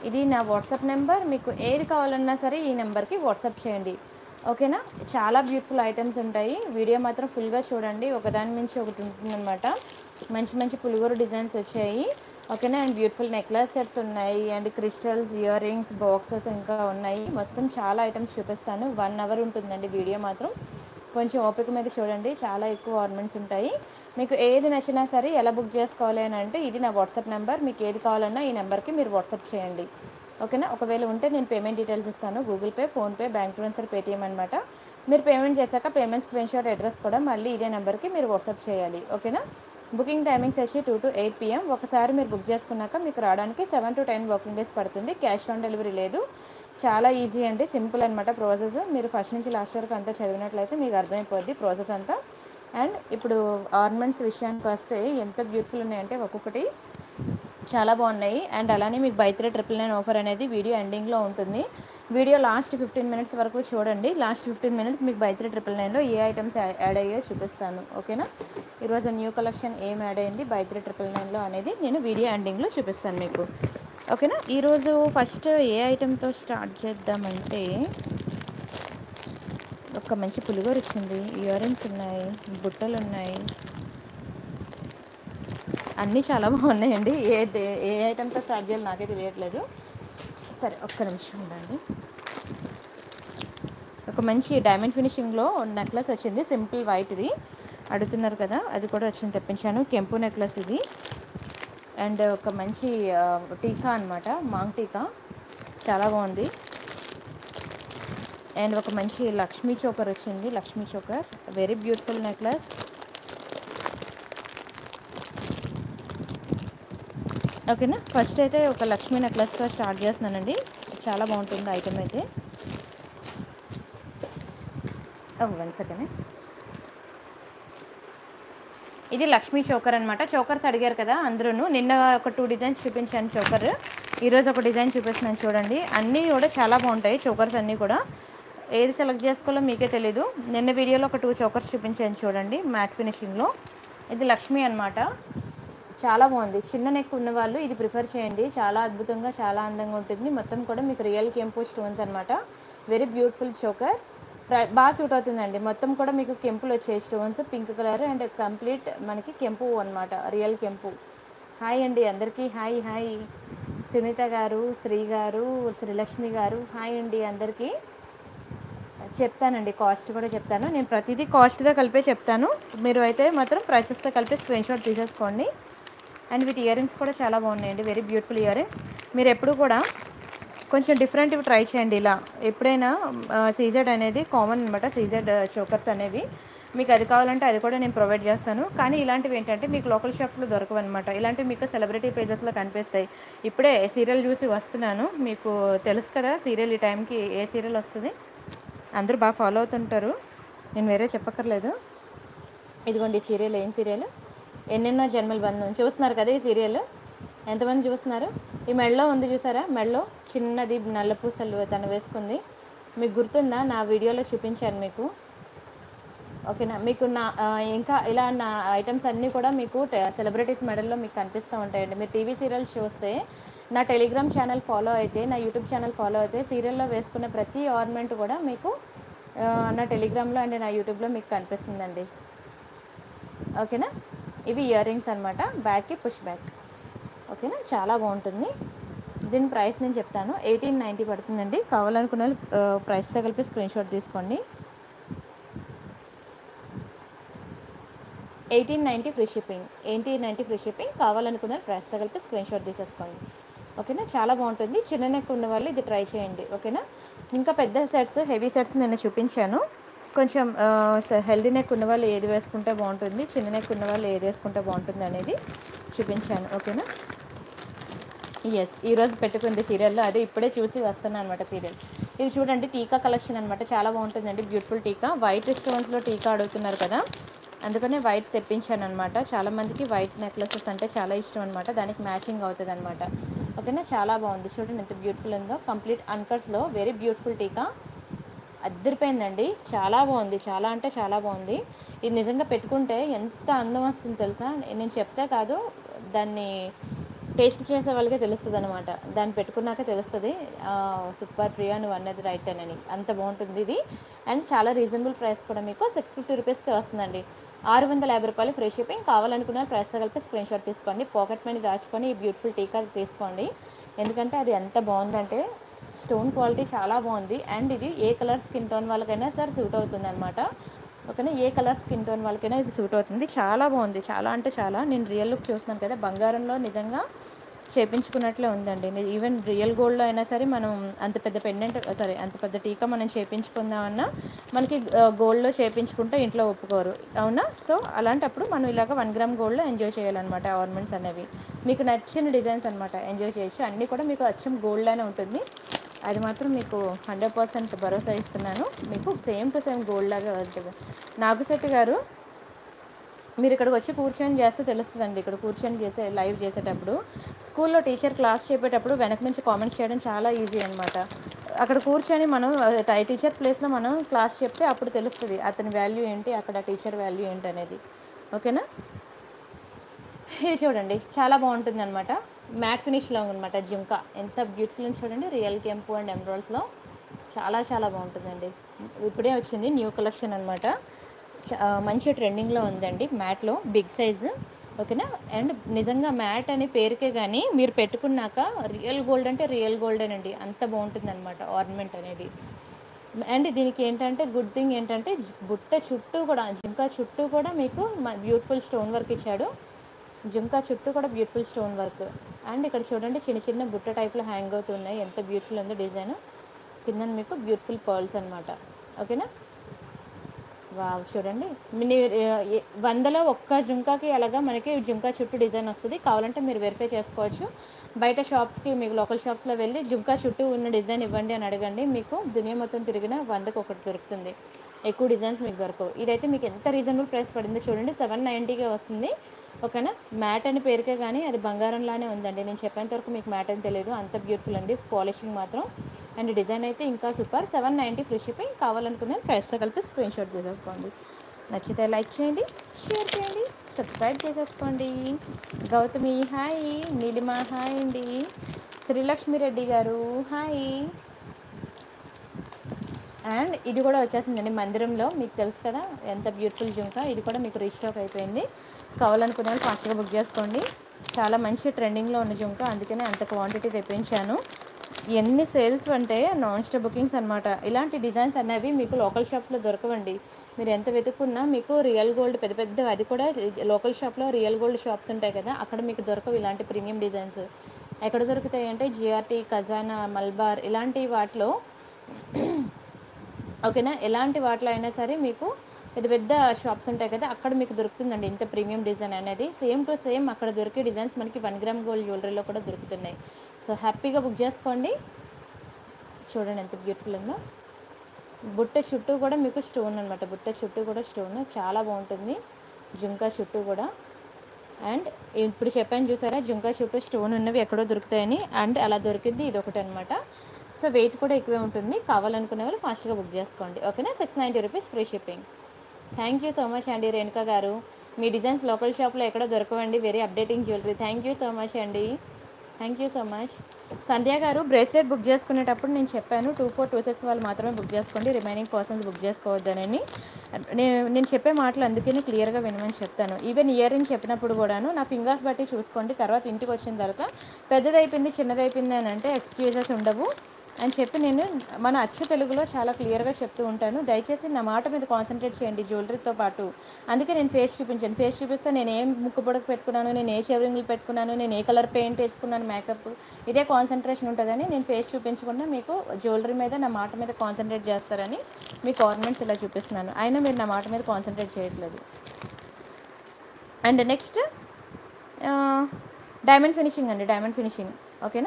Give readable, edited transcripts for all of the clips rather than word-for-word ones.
ఇది నా WhatsApp number. మీకు ఏది కావాలన్నా సరే ఈ నెంబర్కి వాట్సాప్ చేయండి, ఓకేనా. చాలా బ్యూటిఫుల్ ఐటమ్స్ ఉంటాయి. వీడియో మాత్రం ఫుల్గా చూడండి, ఒకదాని మించి ఒకటి ఉంటుందన్నమాట. మంచి మంచి పులిగోరు డిజైన్స్ వచ్చాయి, ఓకేనా. అండ్ బ్యూటిఫుల్ నెక్లెస్ సెట్స్ ఉన్నాయి, and crystals, earrings, boxes ఇంకా ఉన్నాయి. మొత్తం చాలా ఐటమ్స్ చూపిస్తాను. 1 అవర్ ఉంటుందండి వీడియో మాత్రం. కొంచెం ఓపిక మీద చూడండి, చాలా ఎక్కువ ఆర్నమెంట్స్ ఉంటాయి. మీకు ఏది నచ్చినా సరే ఎలా బుక్ చేసుకోవాలి అని అంటే, ఇది నా వాట్సాప్ నెంబర్. మీకు ఏది కావాలన్నా ఈ నెంబర్కి మీరు వాట్సాప్ చేయండి, ఓకేనా. ఒకవేళ ఉంటే నేను పేమెంట్ డీటెయిల్స్ ఇస్తాను, Google Pay, PhonePe, bank transfer, Paytm అనమాట. మీరు పేమెంట్ చేశాక పేమెంట్ స్క్రీన్ షాట్, అడ్రస్ కూడా మళ్ళీ ఇదే నెంబర్కి మీరు వాట్సాప్ చేయాలి, ఓకేనా. బుకింగ్ టైమింగ్స్ వచ్చి 2 to 8 PM. ఒకసారి మీరు బుక్ చేసుకున్నాక మీకు రావడానికి 7 to 10 వర్కింగ్ డేస్ పడుతుంది. క్యాష్ ఆన్ డెలివరీ లేదు. చాలా ఈజీ అండి, సింపుల్ అనమాట ప్రాసెస్. మీరు ఫస్ట్ నుంచి లాస్ట్ వరకు అంతా చదివినట్లయితే మీకు అర్థమైపోద్ది ప్రాసెస్ అంతా. అండ్ ఇప్పుడు ఆర్నమెంట్స్ విషయానికి వస్తే ఎంత బ్యూటిఫుల్ ఉన్నాయంటే ఒక్కొక్కటి చాలా బాగున్నాయి. అండ్ అలానే మీకు బై 3 999 ఆఫర్ అనేది వీడియో ఎండింగ్లో ఉంటుంది. వీడియో లాస్ట్ 15 మినిట్స్ వరకు చూడండి. లాస్ట్ 15 మినిట్స్ మీకు బై 3 999లో ఏ ఐటమ్స్ యాడ్ అయ్యో చూపిస్తాను, ఓకేనా. ఈరోజు న్యూ కలెక్షన్ ఏం యాడ్ అయింది బై 3 999లో అనేది నేను వీడియో ఎండింగ్లో చూపిస్తాను మీకు, ఓకేనా. ఈరోజు ఫస్ట్ ఏ ఐటెంతో స్టార్ట్ చేద్దామంటే, ఒక మంచి పులిగోరు వచ్చింది, ఇయర్ రింగ్స్ ఉన్నాయి, బుట్టలు ఉన్నాయి, అన్నీ చాలా బాగున్నాయండి. ఏ ఐటెంతో స్టార్ట్ చేయాలి నాకే తెలియట్లేదు. సరే ఒక్క నిమిషం ఉండండి. ఒక మంచి డైమండ్ ఫినిషింగ్లో నెక్లెస్ వచ్చింది, సింపుల్ వైట్ది అడుగుతున్నారు కదా, అది కూడా వచ్చింది, తెప్పించాను. కెంపు నెక్లెస్ ఇది. అండ్ ఒక మంచి టీకా అనమాట, మాంగ్ టీకా, చాలా బాగుంది. అండ్ ఒక మంచి లక్ష్మీ చోకర్ వచ్చింది, Lakshmi choker, very beautiful necklace. ఓకేనా. ఫస్ట్ అయితే ఒక లక్ష్మీ నెక్లెస్తో స్టార్ట్ చేస్తున్నానండి. చాలా బాగుంటుంది ఐటమ్ అయితే. 1 సెకండ్. ఇది లక్ష్మీ చోకర్ అనమాట. చోకర్స్ అడిగారు కదా అందరూ. నిన్న ఒక 2 డిజైన్స్ చూపించాను చోకర్, ఈరోజు ఒక డిజైన్ చూపిస్తున్నాను చూడండి. అన్నీ కూడా చాలా బాగుంటాయి చోకర్స్ అన్నీ కూడా. ఏది సెలెక్ట్ చేసుకోవాలో మీకే తెలీదు. నిన్న వీడియోలో ఒక 2 చోకర్స్ చూపించాను చూడండి, మ్యాట్ ఫినిషింగ్లో. ఇది లక్ష్మీ అనమాట, చాలా బాగుంది. చిన్న నెక్ ఉన్న వాళ్ళు ఇది ప్రిఫర్ చేయండి, చాలా అద్భుతంగా చాలా అందంగా ఉంటుంది. మొత్తం కూడా మీకు రియల్ కెంపు స్టోన్స్ అనమాట. వెరీ బ్యూటిఫుల్ చోకర్, బాగా సూట్ అవుతుందండి. మొత్తం కూడా మీకు కెంపులు వచ్చాయి stones, pink colour and complete మనకి కెంపు అనమాట, రియల్ కెంపు. హాయ్ అండి అందరికీ, హాయ్ హాయ్. సునీత గారు, శ్రీ గారు, శ్రీలక్ష్మి గారు, హాయ్ అండి అందరికీ. చెప్తానండి, కాస్ట్ కూడా చెప్తాను. నేను ప్రతిదీ కాస్ట్తో కలిపే చెప్తాను, మీరు అయితే మాత్రం ప్రైసెస్తో కలిపి స్క్రీన్ షాట్ తీసేసుకోండి. అండ్ వీటి ఇయర్ రింగ్స్ కూడా చాలా బాగున్నాయండి, వెరీ బ్యూటిఫుల్ ఇయర్ రింగ్స్. మీరు ఎప్పుడు కూడా కొంచెం డిఫరెంట్వి ట్రై చేయండి. ఇలా ఎప్పుడైనా సీజెడ్ అనేది కామన్ అనమాట, సీజెడ్ చోకర్స్ అనేవి. మీకు అది కావాలంటే అది కూడా నేను ప్రొవైడ్ చేస్తాను. కానీ ఇలాంటివి ఏంటంటే మీకు లోకల్ షాప్స్లో దొరకవు అనమాట. ఇలాంటివి మీకు సెలబ్రిటీ పేజెస్లో కనిపిస్తాయి. ఇప్పుడే సీరియల్ చూసి వస్తున్నాను, మీకు తెలుసు కదా సీరియల్ ఈ టైంకి ఏ సీరియల్ వస్తుంది, అందరూ బాగా ఫాలో అవుతుంటారు, నేను వేరే చెప్పక్కర్లేదు. ఇదిగోండి ఈ సీరియల్. ఏం సీరియల్? ఎన్నెన్నో జన్మల బంధం. చూస్తున్నారు కదా ఈ సీరియల్, ఎంతమంది చూస్తున్నారు? ఈ మెడలో ఉంది చూసారా, మెడలో చిన్నది నల్ల పూసలు తను వేసుకుంది, మీకు గుర్తుందా? నా వీడియోలో చూపించాను మీకు, ఓకేనా. మీకు నా ఇంకా ఇలా నా ఐటమ్స్ అన్నీ కూడా మీకు సెలబ్రిటీస్ మెడల్లో మీకు కనిపిస్తూ ఉంటాయండి. మీరు టీవీ సీరియల్స్ చూస్తే, నా టెలిగ్రామ్ ఛానల్ ఫాలో అయితే, నా యూట్యూబ్ ఛానల్ ఫాలో అయితే, సీరియల్లో వేసుకునే ప్రతి ఆర్నమెంట్ కూడా మీకు నా టెలిగ్రామ్లో అండ్ నా యూట్యూబ్లో మీకు కనిపిస్తుందండి, ఓకేనా. ఇవి ఇయర్ రింగ్స్ అనమాట, బ్యాక్కి పుష్ బ్యాక్, ఓకేనా. చాలా బాగుంటుంది. దీని ప్రైస్ నేను చెప్తాను, 1890 పడుతుందండి. కావాలనుకున్న వాళ్ళు ప్రైస్తో కలిపి స్క్రీన్ షాట్ తీసుకోండి. 1890 ఫ్రీ షిప్పింగ్, 1890 ఫ్రీ షిప్పింగ్. కావాలనుకున్న ప్రైస్తో కలిపి స్క్రీన్ షాట్ తీసేసుకోండి, ఓకేనా. చాలా బాగుంటుంది. చిన్న నెక్ ఉన్న వాళ్ళు ఇది ట్రై చేయండి, ఓకేనా. ఇంకా పెద్ద సెట్స్, హెవీ సెట్స్ నేను చూపించాను. కొంచెం హెల్దీ నెక్ ఉన్న వాళ్ళు ఏది వేసుకుంటే బాగుంటుంది, చిన్న నెక్ ఉన్న వాళ్ళు ఏది వేసుకుంటే బాగుంటుంది అనేది చూపించాను, ఓకేనా. ఈరోజు పెట్టుకుంది సీరియల్లో, అదే ఇప్పుడే చూసి వస్తున్నాను అనమాట సీరియల్. ఇది చూడండి, టీకా కలెక్షన్ అనమాట, చాలా బాగుంటుందండి. బ్యూటిఫుల్ టీకా, వైట్ స్టోన్స్లో టీకా అడుగుతున్నారు కదా, అందుకనే వైట్ తెప్పించాను అనమాట. చాలామందికి వైట్ నెక్లెసెస్ అంటే చాలా ఇష్టం అనమాట, దానికి మ్యాచింగ్ అవుతుంది అనమాట, ఓకేనా. చాలా బాగుంది చూడండి, ఎంత బ్యూటిఫుల్ ఉందో. కంప్లీట్ అన్కట్స్లో వెరీ బ్యూటిఫుల్ టీకా, అద్దరిపోయిందండి, చాలా బాగుంది, చాలా అంటే చాలా బాగుంది. ఇది నిజంగా పెట్టుకుంటే ఎంత అందం వస్తుంది తెలుసా, నేను చెప్తే కాదు, దాన్ని టేస్ట్ చేసే వాళ్ళకే తెలుస్తుంది అనమాట, దాన్ని పెట్టుకున్నాక తెలుస్తుంది సూపర్ ప్రియా నువ్వు అన్నది రైట్ అని, అంత బాగుంటుంది ఇది. అండ్ చాలా రీజనబుల్ ప్రైస్ కూడా, మీకు 650 రూపీస్కి వస్తుందండి. 650 రూపాయలు ఫ్రీ షిప్పింగ్. కావాలనుకున్న ప్రైస్తో కలిపి స్క్రీన్ షాట్ తీసుకోండి, పాకెట్ మనీ దాచుకొని ఈ బ్యూటిఫుల్ టీకా తీసుకోండి. ఎందుకంటే అది ఎంత బాగుందంటే స్టోన్ క్వాలిటీ చాలా బాగుంది. అండ్ ఇది ఏ కలర్ స్కిన్ టోన్ వాళ్ళకైనా సరే సూట్ అవుతుంది అనమాట. ఓకేనా, ఏ కలర్ స్కిన్ టోన్ వాళ్ళకైనా ఇది సూట్ అవుతుంది. చాలా బాగుంది, చాలా అంటే చాలా. నేను రియల్ లుక్ చూస్తున్నాను కదా, బంగారంలో నిజంగా చేపించుకున్నట్లే ఉందండి. ఈవెన్ రియల్ గోల్డ్లో అయినా సరే మనం అంత పెద్ద పెండెంట్ సరే అంత పెద్ద టీకా మనం చేపించుకుందామన్నా మనకి గోల్డ్లో చేపించుకుంటే ఇంట్లో ఒప్పుకోరు, అవునా? సో అలాంటప్పుడు మనం ఇలాగ 1 గ్రామ్ గోల్డ్లో ఎంజాయ్ చేయాలన్నమాట. ఆర్నమెంట్స్ అనేవి మీకు నచ్చిన డిజైన్స్ అనమాట, ఎంజాయ్ చేయొచ్చు. అన్నీ కూడా మీకు అచ్చం గోల్డ్లోనే ఉంటుంది, అది మాత్రం మీకు 100% భరోసా ఇస్తున్నాను. మీకు సేమ్ టు సేమ్ గోల్డ్ లాగా ఉంటుంది. నాగశెట్టి గారు, మీరు ఇక్కడికి వచ్చి కూర్చొని చేస్తే తెలుస్తుందండి. ఇక్కడ కూర్చొని లైవ్ చేసేటప్పుడు, స్కూల్లో టీచర్ క్లాస్ చెప్పేటప్పుడు వెనక నుంచి కామెంట్స్ చేయడం చాలా ఈజీ అనమాట. అక్కడ కూర్చొని మనం టీచర్ ప్లేస్లో మనం క్లాస్ చెప్తే అప్పుడు తెలుస్తుంది అతని వాల్యూ ఏంటి, అక్కడ టీచర్ వాల్యూ ఏంటి అనేది. ఓకేనా, ఇది చూడండి చాలా బాగుంటుంది అనమాట. మ్యాట్ ఫినిష్లో అనమాట. జుంకా ఎంత బ్యూటిఫుల్ అని చూడండి, రియల్ కెంపు అండ్ ఎమరాల్డ్స్లో చాలా చాలా బాగుంటుందండి. ఇప్పుడే వచ్చింది న్యూ కలెక్షన్ అనమాట. మంచి ట్రెండింగ్లో ఉందండి మ్యాట్లో, బిగ్ సైజు. ఓకేనా, అండ్ నిజంగా మ్యాట్ అనే పేరుకే కానీ మీరు పెట్టుకున్నాక రియల్ గోల్డ్ అంటే రియల్ గోల్డేనండి, అంత బాగుంటుంది అనమాట ఆర్నమెంట్ అనేది. అండ్ దీనికి ఏంటంటే గుడ్ థింగ్ ఏంటంటే బుట్ట చుట్టూ కూడా, జుంకా చుట్టూ కూడా మీకు బ్యూటిఫుల్ స్టోన్ వర్క్ ఇచ్చాడు. జుంకా చుట్టూ కూడా బ్యూటిఫుల్ స్టోన్ వర్క్. అండ్ ఇక్కడ చూడండి చిన్న చిన్న బుట్ట టైప్లో హ్యాంగ్ అవుతున్నాయి, ఎంత బ్యూటిఫుల్ ఉందో డిజైన్. కింద మీకు బ్యూటిఫుల్ పర్ల్స్ అనమాట. ఓకేనా, వావ్ చూడండి, 100లో ఒక్క జుంకాకి అలాగా మనకి జుంకా చుట్టూ డిజైన్ వస్తుంది. కావాలంటే మీరు వెరిఫై చేసుకోవచ్చు. బయట షాప్స్కి, మీకు లోకల్ షాప్స్లో వెళ్ళి జుంకా చుట్టూ ఉన్న డిజైన్ ఇవ్వండి అని అడగండి, మీకు దునియా మొత్తం తిరిగిన 100కి ఒకటి దొరుకుతుంది, ఎక్కువ డిజైన్స్ మీకు దొరకవు. ఇదైతే మీకు ఎంత రీజనబుల్ ప్రైస్ పడిందో చూడండి, 790కే వస్తుంది. ఓకేనా, మ్యాట్ అని పేరుకే కానీ అది బంగారంలానే ఉందండి. నేను చెప్పేంత వరకు మీకు మ్యాట్ అని తెలియదు, అంత బ్యూటిఫుల్ ఉంది పాలిషింగ్ మాత్రం. అండ్ డిజైన్ అయితే ఇంకా సూపర్. 790 free shipping. కావాలనుకునే ప్రైస్తో కలిపి స్క్రీన్ షాట్ తీసేసుకోండి. నచ్చితే లైక్ చేయండి, షేర్ చేయండి, సబ్స్క్రైబ్ చేసేసుకోండి. గౌతమి హాయ్, నీలిమ హాయ్ అండి, శ్రీలక్ష్మి రెడ్డి గారు హాయ్. అండ్ ఇది కూడా వచ్చేసిందండి మందిరంలో, మీకు తెలుసు కదా ఎంత బ్యూటిఫుల్ జుంకా. ఇది కూడా మీకు రీస్టాక్ అయిపోయింది. కావాలనుకునే వాళ్ళు ఫాస్ట్గా బుక్ చేసుకోండి. చాలా మంచి ట్రెండింగ్లో ఉన్న జుంకా, అందుకనే అంత క్వాంటిటీ తెప్పించాను. ఎన్ని సేల్స్ అంటే నాన్ స్టాప్ బుకింగ్స్ అనమాట. ఇలాంటి డిజైన్స్ అనేవి మీకు లోకల్ షాప్స్లో దొరకవండి. మీరు ఎంత వెతుక్కున్నా మీకు రియల్ గోల్డ్ పెద్ద పెద్ద, అది కూడా లోకల్ షాప్లో రియల్ గోల్డ్ షాప్స్ ఉంటాయి కదా, అక్కడ మీకు దొరకవు ఇలాంటి ప్రీమియం డిజైన్స్. ఎక్కడ దొరుకుతాయి అంటే జిఆర్టీ, ఖజానా, మల్బార్ ఇలాంటి వాటిలో. ఓకేనా, ఎలాంటి వాటిలో అయినా సరే మీకు పెద్ద పెద్ద షాప్స్ ఉంటాయి కదా, అక్కడ మీకు దొరుకుతుందండి ఇంత ప్రీమియం డిజైన్ అనేది. సేమ్ టు సేమ్ అక్కడ దొరికే డిజైన్స్ మనకి 1 గ్రామ్ గోల్డ్ జ్యువెలరీలో కూడా దొరుకుతున్నాయి. సో హ్యాపీగా బుక్ చేసుకోండి. చూడండి ఎంత బ్యూటిఫుల్ ఉందో. బుట్ట చుట్టూ కూడా మీకు స్టోన్ అనమాట, బుట్ట చుట్టూ కూడా స్టోన్ చాలా బాగుంటుంది, జుంకా చుట్టూ కూడా. అండ్ ఇప్పుడు చెప్పాను చూసారా, జుంకా చుట్టూ స్టోన్ ఉన్నవి ఎక్కడో దొరుకుతాయని, అండ్ అలా దొరికింది ఇది ఒకటి అనమాట. సో వెయిట్ కూడా ఎక్కువే ఉంటుంది. కావాలనుకునే వాళ్ళు ఫాస్ట్గా బుక్ చేసుకోండి. ఓకేనా, 690 rupees free shipping. Thank you so much అండి రేణుకా గారు. మీ డిజైన్స్ లోకల్ షాప్లో ఎక్కడో దొరకవండి, very updating jewellery. Thank you so much అండి, thank you so much. Sandhya గారు, బ్రేస్లెట్ బుక్ చేసుకునేటప్పుడు నేను చెప్పాను 2426 వాళ్ళు మాత్రమే బుక్ చేసుకోండి, రిమైనింగ్ పర్సన్స్ బుక్ చేసుకోవద్దని. నేను చెప్పే మాటలు అందుకని క్లియర్గా వినమని చెప్తాను. ఈవెన్ ఇయర్ రింగ్ చెప్పినప్పుడు కూడాను నా ఫింగర్స్ బట్టి చూసుకోండి, తర్వాత ఇంటికి వచ్చిన తర్వాత పెద్దదైపోయింది చిన్నదైపోయింది అని అంటే ఎక్స్క్యూజెస్ ఉండవు అని చెప్పి నేను మన అచ్చ తెలుగులో చాలా క్లియర్గా చెప్తూ ఉంటాను. దయచేసి నా మాట మీద కాన్సన్ట్రేట్ చేయండి జ్యువెలరీతో పాటు. అందుకే నేను ఫేస్ చూపించాను, ఫేస్ చూపిస్తే నేను ఏం ముక్కు పొడకు పెట్టుకున్నాను, నేను ఏ చెవిరింగ్లు పెట్టుకున్నాను, నేను ఏ కలర్ పెయింట్ వేసుకున్నాను, మేకప్, ఇదే కాన్సన్ట్రేషన్ ఉంటుందని నేను ఫేస్ చూపించకుండా మీకు జ్యువెలరీ మీద నా మాట మీద కాన్సన్ట్రేట్ చేస్తారని మీకు ఆర్నమెంట్స్ ఇలా చూపిస్తున్నాను. అయినా మీరు నా మాట మీద కాన్సన్ట్రేట్ చేయట్లేదు. అండ్ నెక్స్ట్ డైమండ్ ఫినిషింగ్ అండి, డైమండ్ ఫినిషింగ్. ఓకేనా,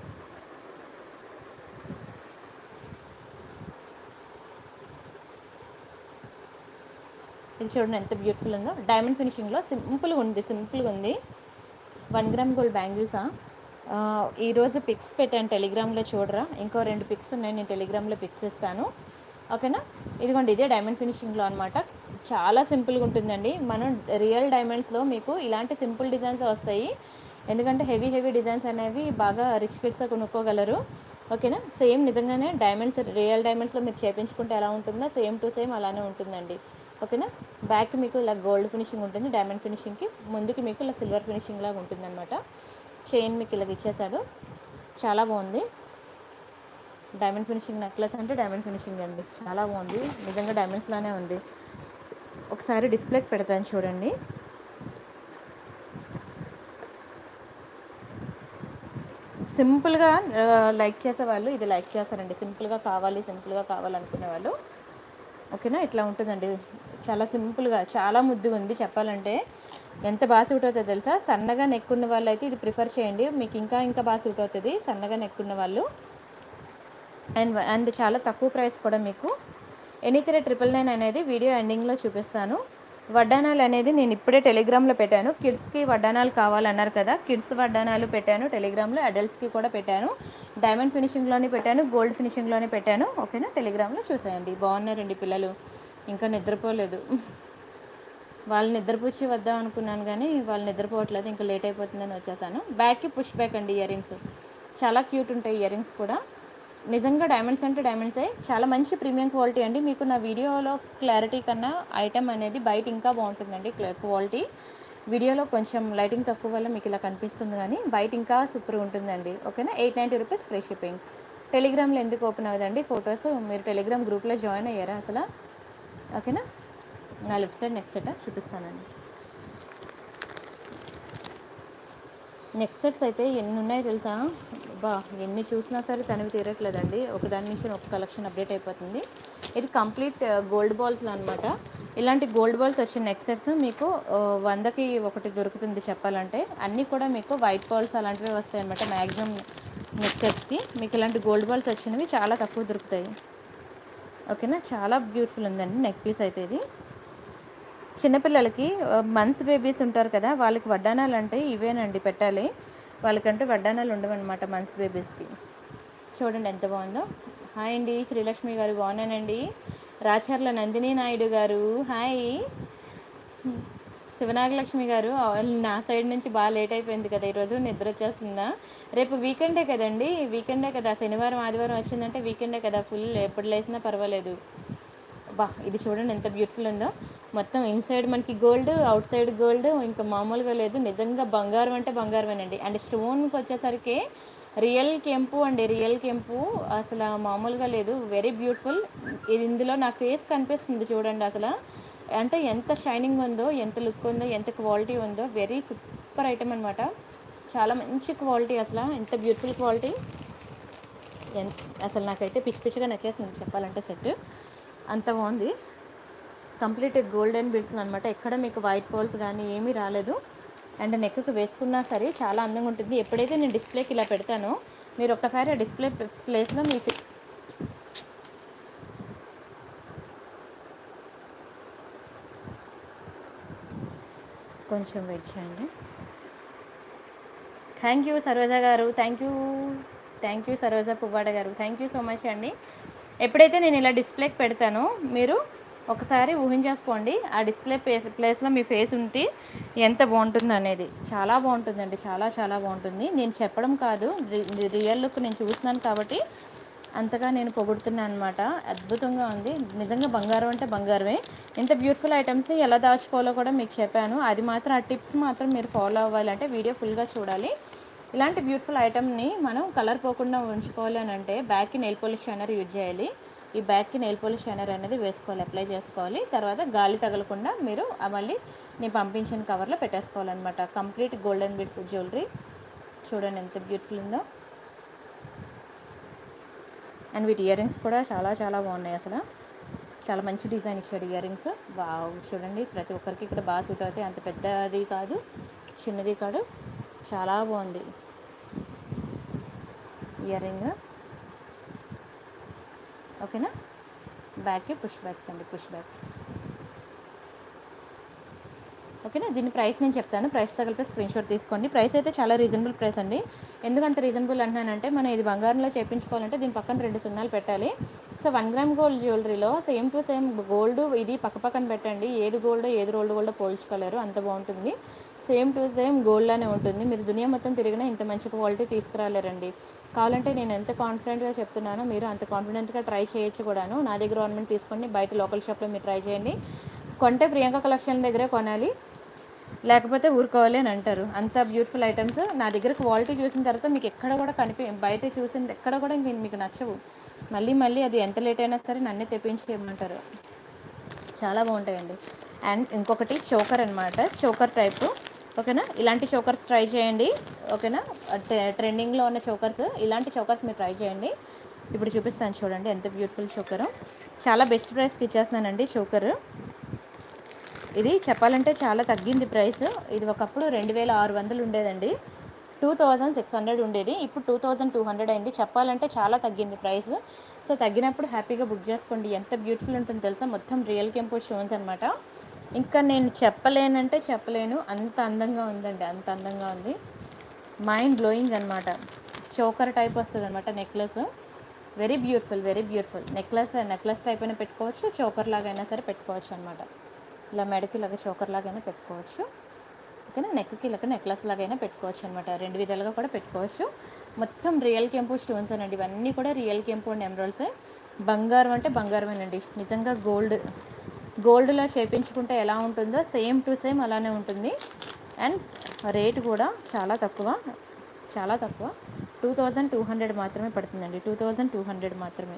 ఇది చూడండి ఎంత బ్యూటిఫుల్ ఉందో. డైమండ్ ఫినిషింగ్లో సింపుల్గా ఉంది. 1 గ్రామ్ గోల్డ్ బ్యాంగిల్సా. ఈరోజు పిక్స్ పెట్టాను టెలిగ్రామ్లో, చూడరా. ఇంకో 2 పిక్స్ ఉన్నాయి, నేను టెలిగ్రామ్లో పిక్స్ ఇస్తాను. ఓకేనా, ఇదిగోండి ఇదే డైమండ్ ఫినిషింగ్లో అనమాట. చాలా సింపుల్గా ఉంటుందండి. మనం రియల్ డైమండ్స్లో మీకు ఇలాంటి సింపుల్ డిజైన్స్ వస్తాయి. ఎందుకంటే హెవీ డిజైన్స్ అనేవి బాగా రిచ్ కిడ్స్ కొనుక్కోగలరు. ఓకేనా. సేమ్ నిజంగానే డైమండ్స్, రియల్ డైమండ్స్లో మీరు చేయించుకుంటే ఎలా ఉంటుందో సేమ్ టు సేమ్ అలానే ఉంటుందండి. ఓకేనా. బ్యాక్ మీకు ఇలా గోల్డ్ ఫినిషింగ్ ఉంటుంది, డైమండ్ ఫినిషింగ్కి. ముందుకి మీకు ఇలా సిల్వర్ ఫినిషింగ్ లాగా ఉంటుందన్నమాట. చైన్ మీకు ఇలాగ ఇచ్చేసాడు, చాలా బాగుంది. డైమండ్ ఫినిషింగ్ నెక్లెస్ అంటే డైమండ్ ఫినిషింగ్ అండి, చాలా బాగుంది. నిజంగా డైమండ్స్ లానే ఉంది. ఒకసారి డిస్ప్లేకి పెడతాను చూడండి. సింపుల్గా లైక్ చేసేవాళ్ళు ఇది లైక్ చేస్తారండి. సింపుల్గా కావాలనుకునే వాళ్ళు. ఓకేనా. ఇట్లా ఉంటుందండి, చాలా సింపుల్గా, చాలా ముద్దుగా ఉంది. చెప్పాలంటే ఎంత బాగా సూట్ అవుతుందో తెలుసా. సన్నగా నెక్ ఉన్న వాళ్ళు అయితే ఇది ప్రిఫర్ చేయండి, మీకు ఇంకా బాగా సూట్ అవుతుంది సన్నగా నెక్ ఉన్న వాళ్ళు. అండ్ చాలా తక్కువ ప్రైస్ కూడా మీకు. ఎనీథిరే 999 అనేది వీడియో ఎండింగ్లో చూపిస్తాను. వడ్డానాలు అనేది నేను ఇప్పుడే టెలిగ్రామ్లో పెట్టాను. కిడ్స్కి వడ్డానాలు కావాలన్నారు కదా, కిడ్స్ వడ్డానాలు పెట్టాను టెలిగ్రామ్లో. అడల్ట్స్కి కూడా పెట్టాను. డైమండ్ ఫినిషింగ్లోనే పెట్టాను, గోల్డ్ ఫినిషింగ్లోనే పెట్టాను. ఓకేనా. టెలిగ్రామ్లో చూసేయండి. బాగున్నారండి పిల్లలు, ఇంకా నిద్రపోలేదు. వాళ్ళు నిద్రపుచ్చి వద్దాం అనుకున్నాను కానీ వాళ్ళు నిద్రపోవట్లేదు, ఇంకా లేట్ అయిపోతుందని వచ్చేసాను. బ్యాక్కి పుష్ బ్యాక్ అండి ఇయర్ రింగ్స్, చాలా క్యూట్ ఉంటాయి ఇయర్ రింగ్స్ కూడా. నిజంగా డైమండ్స్ అంటే డైమండ్సే, చాలా మంచి ప్రీమియం క్వాలిటీ అండి. మీకు నా వీడియోలో క్లారిటీ కన్నా ఐటమ్ అనేది బయట ఇంకా బాగుంటుందండి క్వాలిటీ. వీడియోలో కొంచెం లైటింగ్ తక్కువ వల్ల మీకు ఇలా కనిపిస్తుంది, కానీ బయట ఇంకా సూపర్ ఉంటుందండి. ఓకేనా. 890 రూపీస్ ఫ్రీ షిప్పింగ్. టెలిగ్రామ్లో ఎందుకు ఓపెన్ అవ్వదండి ఫొటోస్, మీరు టెలిగ్రామ్ గ్రూప్లో జాయిన్ అయ్యారా అసలు? ఓకేనా. నా లెఫ్ట్ సైడ్ నెక్స్ట్ సెట్ చూపిస్తానండి. నెక్ సెట్స్ అయితే ఎన్ని ఉన్నాయో తెలుసా, బా ఎన్ని చూసినా సరే తనివి తీరట్లేదండి. ఒకదాని నుంచి ఒక కలెక్షన్ అప్డేట్ అయిపోతుంది. ఇది కంప్లీట్ గోల్డ్ బాల్స్లో అనమాట. ఇలాంటి గోల్డ్ బాల్స్ వచ్చిన నెక్ సెట్స్ మీకు 100కి ఒకటి దొరుకుతుంది చెప్పాలంటే. అన్నీ కూడా మీకు వైట్ బాల్స్ అలాంటివి వస్తాయి అనమాట మ్యాక్సిమం నెక్ సెట్స్కి. మీకు ఇలాంటి గోల్డ్ బాల్స్ వచ్చినవి చాలా తక్కువ దొరుకుతాయి. ఓకేనా. చాలా బ్యూటిఫుల్ ఉందండి నెక్ పీస్ అయితే. ఇది చిన్నపిల్లలకి మంత్స్ బేబీస్ ఉంటారు కదా, వాళ్ళకి వడ్డానాలు అంటే ఇవేనండి పెట్టాలి. వాళ్ళకంటే వడ్డానాలు ఉండవన్నమాట మంత్స్ బేబీస్కి. చూడండి ఎంత బాగుందో. హాయ్ అండి శ్రీలక్ష్మి గారు, బాగున్నానండి. రాచర్ల నందిని నాయుడు గారు హాయ్. శివనాగలక్ష్మి గారు, నా సైడ్ నుంచి బాగా లేట్ అయిపోయింది కదా ఈరోజు, నిద్ర వచ్చేస్తుందా? రేపు వీకెండే కదండి, వీకెండే కదా, శనివారం ఆదివారం వచ్చిందంటే వీకెండే కదా, ఫుల్ ఎప్పుడు లేసినా పర్వాలేదు. బా ఇది చూడండి ఎంత బ్యూటిఫుల్ ఉందో. మొత్తం ఇన్సైడ్ మనకి గోల్డ్, అవుట్ సైడ్ గోల్డ్, ఇంకా మామూలుగా లేదు. నిజంగా బంగారం అంటే బంగారమేనండి. అండ్ స్టోన్కి వచ్చేసరికి రియల్ కెంపు అండి, రియల్ కెంపు అసలు మామూలుగా లేదు. Very beautiful. ఇది ఇందులో నా ఫేస్ కనిపిస్తుంది చూడండి అసలు. అంటే ఎంత షైనింగ్ ఉందో, ఎంత లుక్ ఉందో, ఎంత క్వాలిటీ ఉందో. వెరీ సూపర్ ఐటమ్ అనమాట, చాలా మంచి క్వాలిటీ. అసలు ఎంత బ్యూటిఫుల్ క్వాలిటీ, అసలు నాకైతే పిచ్చిగా నచ్చేసింది చెప్పాలంటే. సెట్ అంత బాగుంది. కంప్లీట్ గోల్డెన్ బిడ్స్ అనమాట, ఎక్కడ మీకు వైట్ పోల్స్ కానీ ఏమీ రాలేదు. అండ్ నెక్కి వేసుకున్నా సరే చాలా అందంగా ఉంటుంది. ఎప్పుడైతే నేను డిస్ప్లేకి ఇలా పెడతానో మీరు ఒక్కసారి ఆ డిస్ప్లే ప్లేస్లో మీ కొంచెం వెయిట్ చేయండి. థ్యాంక్ యూ సరోజ గారు, థ్యాంక్ యూ సరోజ పువ్వాడ గారు, థ్యాంక్ యూ సో మచ్ అండి. ఎప్పుడైతే నేను ఇలా డిస్ప్లేకి పెడతానో మీరు ఒకసారి ఊహించేసుకోండి, ఆ డిస్ప్లే ప్లేస్లో మీ ఫేస్ ఉంటే ఎంత బాగుంటుంది అనేది. చాలా బాగుంటుందండి, చాలా బాగుంటుంది. నేను చెప్పడం కాదు, రియల్ లుక్ నేను చూస్తున్నాను కాబట్టి అంతగా నేను పొగుడుతున్నాను అనమాట. అద్భుతంగా ఉంది నిజంగా. బంగారం అంటే బంగారమే. ఇంత బ్యూటిఫుల్ ఐటమ్స్ని ఎలా దాచుకోవాలో కూడా మీకు చెప్పాను. అది మాత్రం ఆ టిప్స్ మాత్రం మీరు ఫాలో అవ్వాలంటే వీడియో ఫుల్గా చూడాలి. ఇలాంటి బ్యూటిఫుల్ ఐటమ్ని మనం కలర్ పోకుండా ఉంచుకోవాలి అని అంటే బ్యాక్కి నెయిల్ పాలిష్ షైనర్ యూజ్ చేయాలి. ఈ బ్యాక్కి నెయిల్ పాలిష్ షైనర్ అనేది వేసుకోవాలి, అప్లై చేసుకోవాలి. తర్వాత గాలి తగలకుండా మీరు మళ్ళీ నేను పంపించిన కవర్లో పెట్టేసుకోవాలన్నమాట. కంప్లీట్ గోల్డెన్ బిడ్స్ జ్యువెలరీ చూడండి ఎంత బ్యూటిఫుల్ ఉందో. అండ్ వీటి ఇయర్ రింగ్స్ కూడా చాలా బాగున్నాయి. అసలు చాలా మంచి డిజైన్ ఇచ్చాడు ఇయర్ రింగ్స్. బాగా చూడండి, ప్రతి ఒక్కరికి ఇక్కడ బాగా సూట్ అవుతాయి. అంత పెద్దది కాదు, చిన్నది కాదు, చాలా బాగుంది ఇయర్ రింగ్. ఓకేనా. బ్యాక్కి పుష్ బ్యాక్స్ అండి, పుష్ బ్యాక్స్. ఓకేనా. దీని ప్రైస్ నేను చెప్తాను, ప్రైస్ తగిలిపై స్క్రీన్ షాట్ తీసుకోండి. ప్రైస్ అయితే చాలా రీజనబుల్ ప్రైస్ అండి. ఎందుకంత రీజనబుల్ అంటున్నానంటే మనం ఇది బంగారంలో చేయించుకోవాలంటే దీని పక్కన 2 సున్నాలు పెట్టాలి. సో 1 గ్రామ్ గోల్డ్ జ్యువెలరీలో సేమ్ టు సేమ్ గోల్డ్ ఇది పక్కన పెట్టండి, ఏది గోల్డ్ ఏది రోల్డ్ గోల్డ్ పోల్చుకోలేరు, అంత బాగుంటుంది. సేమ్ టు సేమ్ గోల్డ్లానే ఉంటుంది. మీరు దునియా మొత్తం తిరిగినా ఇంత మంచి క్వాలిటీ తీసుకురాలేరండి. కావాలంటే నేను ఎంత కాన్ఫిడెంట్గా చెప్తున్నానో మీరు అంత కాన్ఫిడెంట్గా ట్రై చేయొచ్చు కూడాను. నా దగ్గర ఆర్నమెంట్ తీసుకోండి, బయట లోకల్ షాప్లో మీరు ట్రై చేయండి. కొంటే ప్రియాంక కలెక్షన్ దగ్గరే కొనాలి, లేకపోతే ఊరుకోవాలి అని అంటారు. అంత బ్యూటిఫుల్ ఐటమ్స్ నా దగ్గర క్వాలిటీ చూసిన తర్వాత మీకు ఎక్కడ కూడా బయట చూసిన ఎక్కడ కూడా మీకు నచ్చవు. మళ్ళీ మళ్ళీ అది ఎంత లేట్ అయినా సరే నన్నే తెప్పించి ఇవ్వమంటారు. చాలా బాగుంటాయండి. అండ్ ఇంకొకటి చోకర్ అనమాట, చోకర్ టైపు. ఓకేనా, ఇలాంటి చోకర్స్ ట్రై చేయండి. ఓకేనా, ట్రెండింగ్లో ఉన్న చోకర్స్, ఇలాంటి చోకర్స్ మీరు ట్రై చేయండి. ఇప్పుడు చూపిస్తాను చూడండి ఎంత బ్యూటిఫుల్ చోకరు. చాలా బెస్ట్ ప్రైస్కి ఇచ్చేస్తున్నానండి చోకరు. ఇది చెప్పాలంటే చాలా తగ్గింది ప్రైస్. ఇది ఒకప్పుడు 2600 ఉండేదండి, 2600 ఉండేది, ఇప్పుడు 2200 అయింది. చెప్పాలంటే చాలా తగ్గింది ప్రైస్. సో తగ్గినప్పుడు హ్యాపీగా బుక్ చేసుకోండి. ఎంత బ్యూటిఫుల్ ఉంటుందో తెలుసా, మొత్తం రియల్ కెంపో స్టోన్స్ అనమాట. ఇంకా నేను చెప్పలేనంటే చెప్పలేను, అంత అందంగా ఉందండి, అంత అందంగా ఉంది. మైండ్ బ్లోయింగ్ అనమాట. చోకర్ టైప్ వస్తుంది అనమాట necklace. Very beautiful, very beautiful. Necklace type అయినా పెట్టుకోవచ్చు, చోకర్ లాగైనా సరే పెట్టుకోవచ్చు అనమాట. ఇలా మెడకి ఇలాగ చోకర్ లాగైనా పెట్టుకోవచ్చు. ఓకేనా, నెక్కి ఇలాగ నెక్లెస్ లాగైనా పెట్టుకోవచ్చు అనమాట. రెండు విధాలుగా కూడా పెట్టుకోవచ్చు. మొత్తం రియల్ కెంపో స్టోన్స్ అనండి, ఇవన్నీ కూడా రియల్ కెంపో అండ్ ఎమరాల్డ్సే. బంగారం అంటే బంగారమేనండి, నిజంగా గోల్డ్లో చేయించుకుంటే ఎలా ఉంటుందో సేమ్ టు సేమ్ అలానే ఉంటుంది. అండ్ రేటు కూడా చాలా తక్కువ, చాలా తక్కువ. 2200 మాత్రమే పడుతుందండి, 2200 మాత్రమే.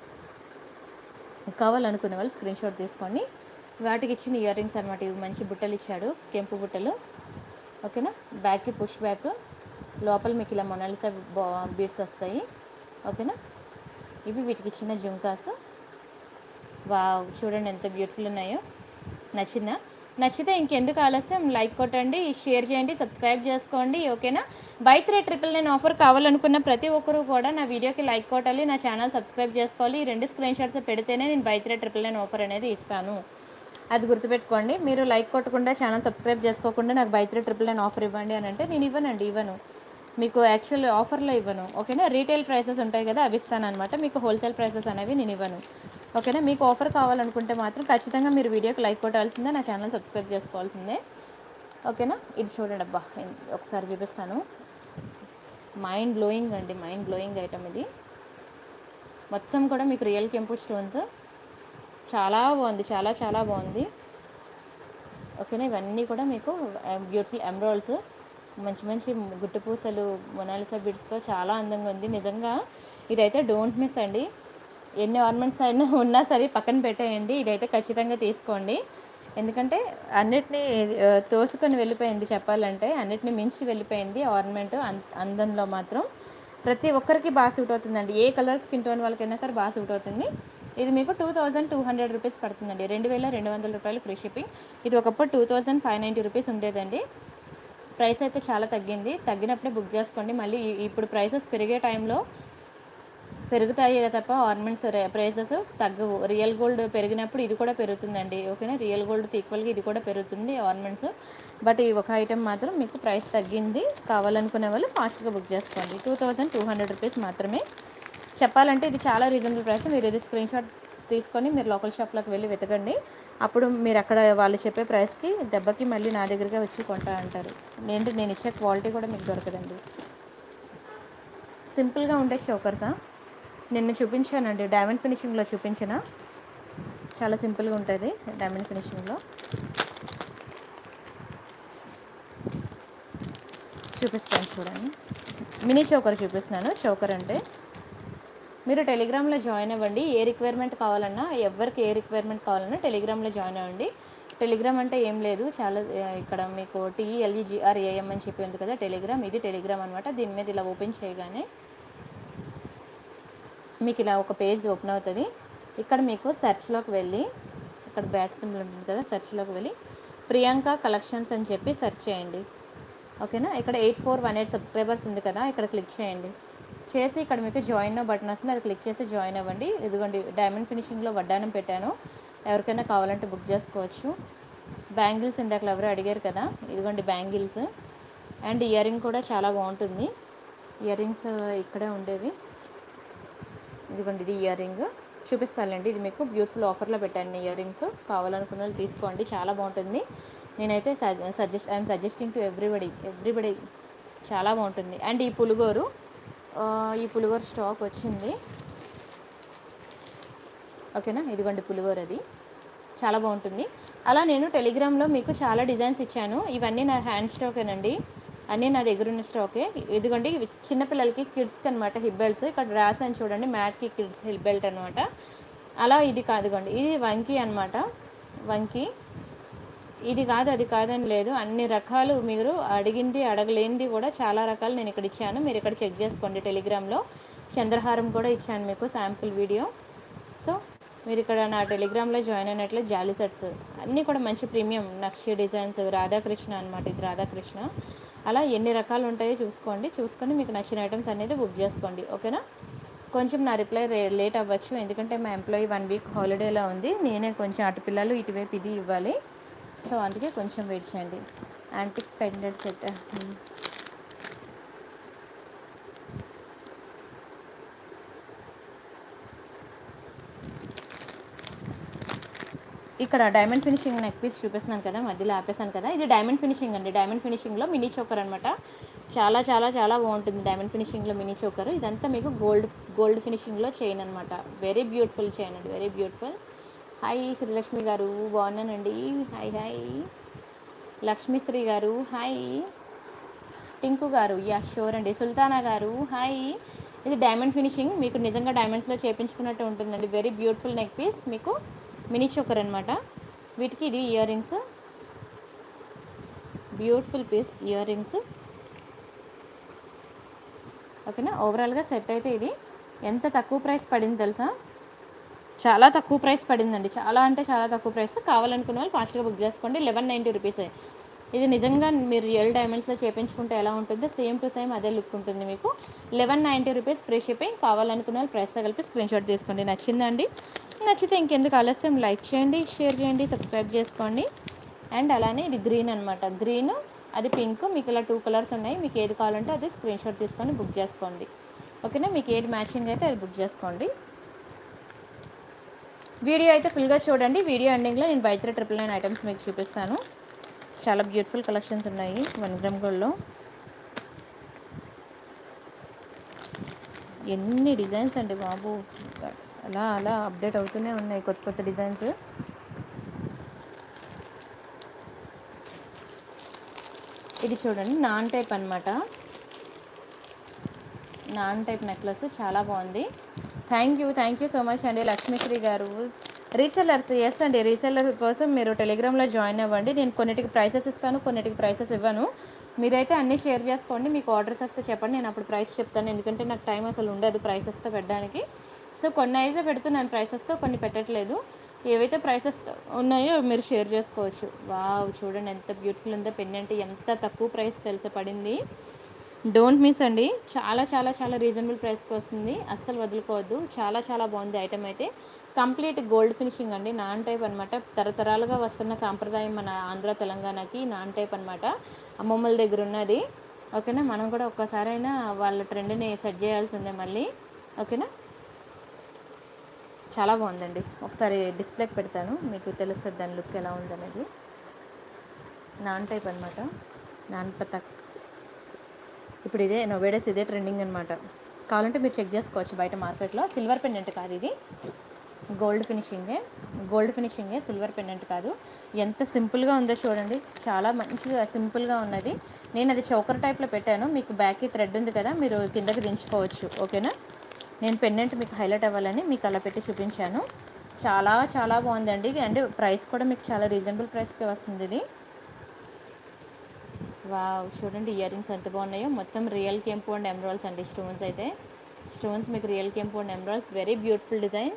కావాలనుకునే వాళ్ళు స్క్రీన్ షాట్ తీసుకోండి. వాటికి ఇచ్చిన ఇయర్ రింగ్స్ అనమాట, ఇవి మంచి బుట్టలు ఇచ్చాడు, కెంపు బుట్టలు. ఓకేనా, బ్యాక్కి పుష్ బ్యాక్, లోపల మీకు ఇలా మొనాలిసా బీడ్స్ వస్తాయి. ఓకేనా, ఇవి వీటికి ఇచ్చిన జుంకాస్. వావ్, చూడండి ఎంత బ్యూటిఫుల్ ఉన్నాయో. నచ్చిందా? నచ్చితే ఇంకెందుకు ఆలస్యం, లైక్ కొట్టండి, షేర్ చేయండి, సబ్స్క్రైబ్ చేసుకోండి. ఓకేనా, బై 3 999 ఆఫర్ కావాలనుకున్న ప్రతి ఒక్కరూ కూడా నా వీడియోకి లైక్ కొట్టాలి, నా ఛానల్ సబ్స్క్రైబ్ చేసుకోవాలి. ఈ 2 స్క్రీన్ షాట్స్ పెడితేనే నేను బై 3 999 ఆఫర్ అనేది ఇస్తాను. అది గుర్తుపెట్టుకోండి. మీరు లైక్ కొట్టకుండా ఛానల్ సబ్స్క్రైబ్ చేసుకోకుండా నాకు బై 3 999 ఆఫర్ ఇవ్వండి అని అంటే నేను ఇవ్వను. మీకు యాక్చువల్ ఆఫర్లో ఇవ్వను. ఓకేనా, రీటైల్ ప్రైసెస్ ఉంటాయి కదా, అవి ఇస్తాను అనమాట. మీకు హోల్సేల్ ప్రైసెస్ అనేవి నేను ఇవ్వను. ఓకేనా, మీకు ఆఫర్ కావాలనుకుంటే మాత్రం ఖచ్చితంగా మీరు వీడియోకి లైక్ కొట్టాల్సిందే, నా ఛానల్ సబ్స్క్రైబ్ చేసుకోవాల్సిందే. ఓకేనా, ఇది చూడండి, అబ్బా ఒకసారి చూపిస్తాను. మైండ్ బ్లోయింగ్ అండి, మైండ్ బ్లోయింగ్ ఐటమ్ ఇది. మొత్తం కూడా మీకు రియల్ కెంపు స్టోన్స్, చాలా బాగుంది, చాలా చాలా బాగుంది. ఓకేనా, ఇవన్నీ కూడా మీకు బ్యూటిఫుల్ ఎమరాల్డ్స్, మంచి మంచి గుట్టు పూసలు, మొనాలిసా బిడ్స్తో చాలా అందంగా ఉంది. నిజంగా ఇదైతే డోంట్ మిస్ అండి. ఎన్ని ఆర్నమెంట్స్ అయినా ఉన్నా సరే పక్కన పెట్టేయండి, ఇదైతే ఖచ్చితంగా తీసుకోండి. ఎందుకంటే అన్నిటినీ తోసుకొని వెళ్ళిపోయింది, చెప్పాలంటే అన్నిటిని మించి వెళ్ళిపోయింది ఆర్నమెంట్ అందంలో మాత్రం. ప్రతి ఒక్కరికి బాగా సూట్ అవుతుందండి, ఏ కలర్ స్కిన్ టోన్ వాళ్ళకైనా సరే బాగా సూట్ అవుతుంది. ఇది మీకు 2200 రూపీస్ పడుతుందండి, 2200 రూపాయలు ఫ్రీ షిప్పింగ్. ఇది ఒకప్పుడు 2590 రూపీస్ ఉండేదండి. ప్రైస్ అయితే చాలా తగ్గింది, తగ్గినప్పుడే బుక్ చేసుకోండి. మళ్ళీ ఇప్పుడు ప్రైసెస్ పెరిగే టైంలో పెరుగుతాయి తప్ప ఆర్నమెంట్స్ ప్రైసెస్ తగ్గవు. రియల్ గోల్డ్ పెరిగినప్పుడు ఇది కూడా పెరుగుతుందండి. ఓకేనా, రియల్ గోల్డ్తో ఈక్వల్గా ఇది కూడా పెరుగుతుంది ఆర్నమెంట్స్. బట్ ఈ ఒక ఐటెం మాత్రం మీకు ప్రైస్ తగ్గింది, కావాలనుకునే వాళ్ళు ఫాస్ట్గా బుక్ చేసుకోండి. 2200 రూపీస్ మాత్రమే. చెప్పాలంటే ఇది చాలా రీజనబుల్ ప్రైస్. మీరు ఇది స్క్రీన్ షాట్ తీసుకొని మీరు లోకల్ షాప్లోకి వెళ్ళి వెతకండి. అప్పుడు మీరు అక్కడ వాళ్ళు చెప్పే ప్రైస్కి దెబ్బకి మళ్ళీ నా దగ్గరగా వచ్చి కొంటా అంటారు. నేను ఇచ్చే క్వాలిటీ కూడా మీకు దొరకదండి. సింపుల్గా ఉండే చోకర్సా, నిన్న చూపించానండి, డైమండ్ ఫినిషింగ్లో చూపించిన, చాలా సింపుల్గా ఉంటుంది డైమండ్ ఫినిషింగ్లో. చూపిస్తాను చూడండి, మినీ చోకర్ చూపిస్తున్నాను. చోకర్ అంటే మీరు టెలిగ్రామ్లో జాయిన్ అవ్వండి. ఏ రిక్వైర్మెంట్ కావాలన్నా, ఎవరికి ఏ రిక్వైర్మెంట్ కావాలన్నా టెలిగ్రామ్లో జాయిన్ అవ్వండి. టెలిగ్రామ్ అంటే ఏం లేదు, చాలా ఇక్కడ మీకు TELEGRAM అని చెప్పి ఉంది కదా టెలిగ్రామ్, ఇది టెలిగ్రామ్ అనమాట. దీని మీద ఇలా ఓపెన్ చేయగానే మీకు ఇలా ఒక పేజ్ ఓపెన్ అవుతుంది. ఇక్కడ మీకు సెర్చ్లోకి వెళ్ళి, ఇక్కడ బ్యాట్ సింబల్ ఉంటుంది కదా, సెర్చ్లోకి వెళ్ళి ప్రియాంక కలెక్షన్స్ అని చెప్పి సెర్చ్ చేయండి. ఓకేనా, ఇక్కడ 8418 సబ్స్క్రైబర్స్ ఉంది కదా, ఇక్కడ క్లిక్ చేయండి. చేసి ఇక్కడ మీకు జాయిన్ బటన్ వస్తుంది, అది క్లిక్ చేసి జాయిన్ అవ్వండి. ఇదిగోండి డైమండ్ ఫినిషింగ్లో వడ్డానం పెట్టాను, ఎవరికైనా కావాలంటే బుక్ చేసుకోవచ్చు. బ్యాంగిల్స్ ఇందాక ఎవరు అడిగారు కదా, ఇదిగోండి బ్యాంగిల్స్. అండ్ ఇయర్ రింగ్ కూడా చాలా బాగుంటుంది. ఇయర్ రింగ్స్ ఇక్కడే ఉండేవి, ఇదిగోండి ఇది ఇయర్ రింగ్ చూపిస్తానండి. ఇది మీకు బ్యూటిఫుల్ ఆఫర్లో పెట్టాను ఇయర్ రింగ్స్, కావాలనుకున్న వాళ్ళు తీసుకోండి, చాలా బాగుంటుంది. నేనైతే ఐఎమ్ సజెస్టింగ్ టు ఎవ్రీబడి చాలా బాగుంటుంది. అండ్ ఈ పులిగోరు స్టాక్ వచ్చింది. ఓకేనా, ఇదిగోండి పులిగోరు, అది చాలా బాగుంటుంది. అలా నేను టెలిగ్రామ్లో మీకు చాలా డిజైన్స్ ఇచ్చాను. ఇవన్నీ నా హ్యాండ్ స్టాకేనండి, అన్నీ నా దగ్గర ఉన్న స్టాకే. ఇదిగోండి చిన్నపిల్లలకి కిడ్స్కి అనమాట హిప్ బెల్ట్స్. ఇక్కడ రాసాను చూడండి, మ్యాట్కి కిడ్స్ హిప్ బెల్ట్ అనమాట. అలా ఇది కాదుగోండి, ఇది వంకీ అనమాట. వంకీ ఇది కాదు అది కాదని లేదు, అన్ని రకాలు మీరు అడిగింది అడగలేనిది కూడా చాలా రకాలు నేను ఇక్కడ ఇచ్చాను. మీరు ఇక్కడ చెక్ చేసుకోండి. టెలిగ్రామ్లో చంద్రహారం కూడా ఇచ్చాను మీకు శాంపుల్ వీడియో. సో మీరు ఇక్కడ నా టెలిగ్రామ్లో జాయిన్ అయినట్లే జాలీ సెట్స్ అన్నీ కూడా మంచి ప్రీమియం నక్షి డిజైన్స్, రాధాకృష్ణ అనమాట, ఇది రాధాకృష్ణ. అలా ఎన్ని రకాలు ఉంటాయో చూసుకొని మీకు నచ్చిన ఐటమ్స్ అనేది బుక్ చేసుకోండి. ఓకేనా, కొంచెం నా రిప్లై లేట్ అవ్వచ్చు, ఎందుకంటే మా ఎంప్లాయీ 1 వీక్ హాలిడేలో ఉంది. నేనే కొంచెం అటు పిల్లలు ఇటువైపు ఇది ఇవ్వాలి, సో అందుకే కొంచెం వెయిట్ చేయండి. యాంటిక్ పెండెంట్ సెట్, ఇక్కడ డైమండ్ ఫినిషింగ్ నెక్ పీస్ చూపిస్తున్నాను కదా, మధ్యలో ఆపేసాను కదా, ఇది డైమండ్ ఫినిషింగ్ అండి. డైమండ్ ఫినిషింగ్లో మినీ చోకర్ అనమాట. చాలా చాలా చాలా బాగుంటుంది డైమండ్ ఫినిషింగ్లో మినీ చోకర్. ఇదంతా మీకు గోల్డ్ ఫినిషింగ్లో చైన్ అనమాట. వెరీ బ్యూటిఫుల్ చైన్ అండి, వెరీ బ్యూటిఫుల్. హాయ్ శ్రీలక్ష్మి గారు, బాగున్నానండి. హాయ్ లక్ష్మీశ్రీ గారు, హాయ్ టింకు గారు, యా షూర్ అండి. సుల్తానా గారు, హాయ్. ఇది డైమండ్ ఫినిషింగ్, మీకు నిజంగా డైమండ్స్లో చేయించుకున్నట్టు ఉంటుందండి. వెరీ బ్యూటిఫుల్ నెక్ పీస్, మీకు మినీ చోకర్ అనమాట. వీటికి ఇది ear rings, beautiful piece ear rings. ఓకేనా, ఓవరాల్గా సెట్ అయితే ఇది ఎంత తక్కువ ప్రైస్ పడింది తెలుసా, చాలా తక్కువ ప్రైస్ పడిందండి. చాలా అంటే చాలా తక్కువ ప్రైస్. కావాలనుకున్న వాళ్ళు ఫాస్ట్గా బుక్ చేసుకోండి. 1190 రూపీసే. ఇది నిజంగా మీరు రియల్ డైమండ్స్లో చేయించుకుంటే ఎలా ఉంటుందో సేమ్ టు సేమ్ అదే లుక్ ఉంటుంది మీకు. 1190 రూపీస్ ఫ్రీ షిప్పింగ్. కావాలనుకున్న వాళ్ళు ప్రైస్తో కలిపి స్క్రీన్ షాట్ తీసుకోండి. నచ్చిందండి? నచ్చితే ఇంకెందుకు ఆలస్యం, లైక్ చేయండి, షేర్ చేయండి, సబ్స్క్రైబ్ చేసుకోండి. అండ్ అలానే ఇది గ్రీన్ అనమాట, గ్రీన్ అది పింక్. మీకు ఇలా 2 కలర్స్ ఉన్నాయి, మీకు ఏది కావాలంటే అది స్క్రీన్ షాట్ తీసుకొని బుక్ చేసుకోండి. ఓకేనా, మీకు ఏది మ్యాచింగ్ అయితే అది బుక్ చేసుకోండి. వీడియో అయితే ఫుల్గా చూడండి. వీడియో ఎండింగ్లో నేను బై 3 999 ఐటమ్స్ మీకు చూపిస్తాను. చాలా బ్యూటిఫుల్ కలెక్షన్స్ ఉన్నాయి 1 గ్రామ్ గోల్డ్లో. ఎన్ని డిజైన్స్ అండి బాబు, అలా అలా అప్డేట్ అవుతూనే ఉన్నాయి కొత్త కొత్త డిజైన్స్. ఇది చూడండి, నాన్ టైప్ అనమాట, నాన్ టైప్ నెక్లెస్ చాలా బాగుంది. థ్యాంక్ యూ సో మచ్ అండి లక్ష్మీశ్రీ గారు. రీసెల్లర్స్, ఎస్ అండి, రీసెల్లర్ కోసం మీరు టెలిగ్రామ్లో జాయిన్ అవ్వండి. నేను కొన్నిటికి ప్రైసెస్ ఇస్తాను, కొన్నిటికి ప్రైసెస్ ఇవ్వను. మీరైతే అన్నీ షేర్ చేసుకోండి. మీకు ఆర్డర్స్ వస్తే చెప్పండి, నేను అప్పుడు ప్రైస్ చెప్తాను. ఎందుకంటే నాకు టైం అసలు ఉండదు ప్రైసెస్తో పెట్టడానికి. సో కొన్ని అయితే పెడుతున్నాను ప్రైసెస్తో, కొన్ని పెట్టట్లేదు. ఏవైతే ప్రైసెస్ ఉన్నాయో మీరు షేర్ చేసుకోవచ్చు. వావ్, చూడండి ఎంత బ్యూటిఫుల్ ఉందో పెండెంట్. ఎంత తక్కువ ప్రైస్ తెలిసి పడింది. డోంట్ మిస్ అండి, చాలా చాలా చాలా రీజనబుల్ ప్రైస్కి వస్తుంది, అస్సలు వదులుకోవద్దు. చాలా చాలా బాగుంది ఐటమ్ అయితే. కంప్లీట్ గోల్డ్ ఫినిషింగ్ అండి, నాన్ టైప్ అనమాట. తరతరాలుగా వస్తున్న సాంప్రదాయం మన ఆంధ్ర తెలంగాణకి నాన్ టైప్ అనమాట. అమ్మమ్మల దగ్గర ఉన్నది. ఓకేనా, మనం కూడా ఒక్కసారైనా వాళ్ళ ట్రెండ్ని సెట్ చేయాల్సిందే మళ్ళీ. ఓకేనా, చాలా బాగుందండి. ఒకసారి డిస్ప్లేకి పెడతాను, మీకు తెలుస్తుంది దాని లుక్ ఎలా ఉందనేది. నాన్ టైప్ అనమాట, నాన్ పతక్. ఇప్పుడు ఇదే నోవేడేస్, ఇదే ట్రెండింగ్ అనమాట. కావాలంటే మీరు చెక్ చేసుకోవచ్చు బయట మార్కెట్లో. సిల్వర్ పెండెంట్ కాదు ఇది, గోల్డ్ ఫినిషింగే, సిల్వర్ పెండెంట్ కాదు. ఎంత సింపుల్గా ఉందో చూడండి, చాలా మంచిగా సింపుల్గా ఉన్నది. నేను అది చౌకర్ టైప్లో పెట్టాను. మీకు బ్యాక్కి థ్రెడ్ ఉంది కదా, మీరు కిందకి దించుకోవచ్చు. ఓకేనా, నేను పెండెంట్ మీకు హైలైట్ అవ్వాలని మీకు అలా పెట్టి చూపించాను. చాలా చాలా బాగుందండి. అండ్ ప్రైస్ కూడా మీకు చాలా రీజనబుల్ ప్రైస్కి వస్తుంది ఇది. వావ్, చూడండి ఇయర్ రింగ్స్ ఎంత బాగున్నాయో. మొత్తం రియల్ కెంపు అండ్ ఎమరాల్డ్స్ అండి. స్టోన్స్ అయితే స్టోన్స్ మీకు రియల్ కెంపు and emeralds. Very beautiful design.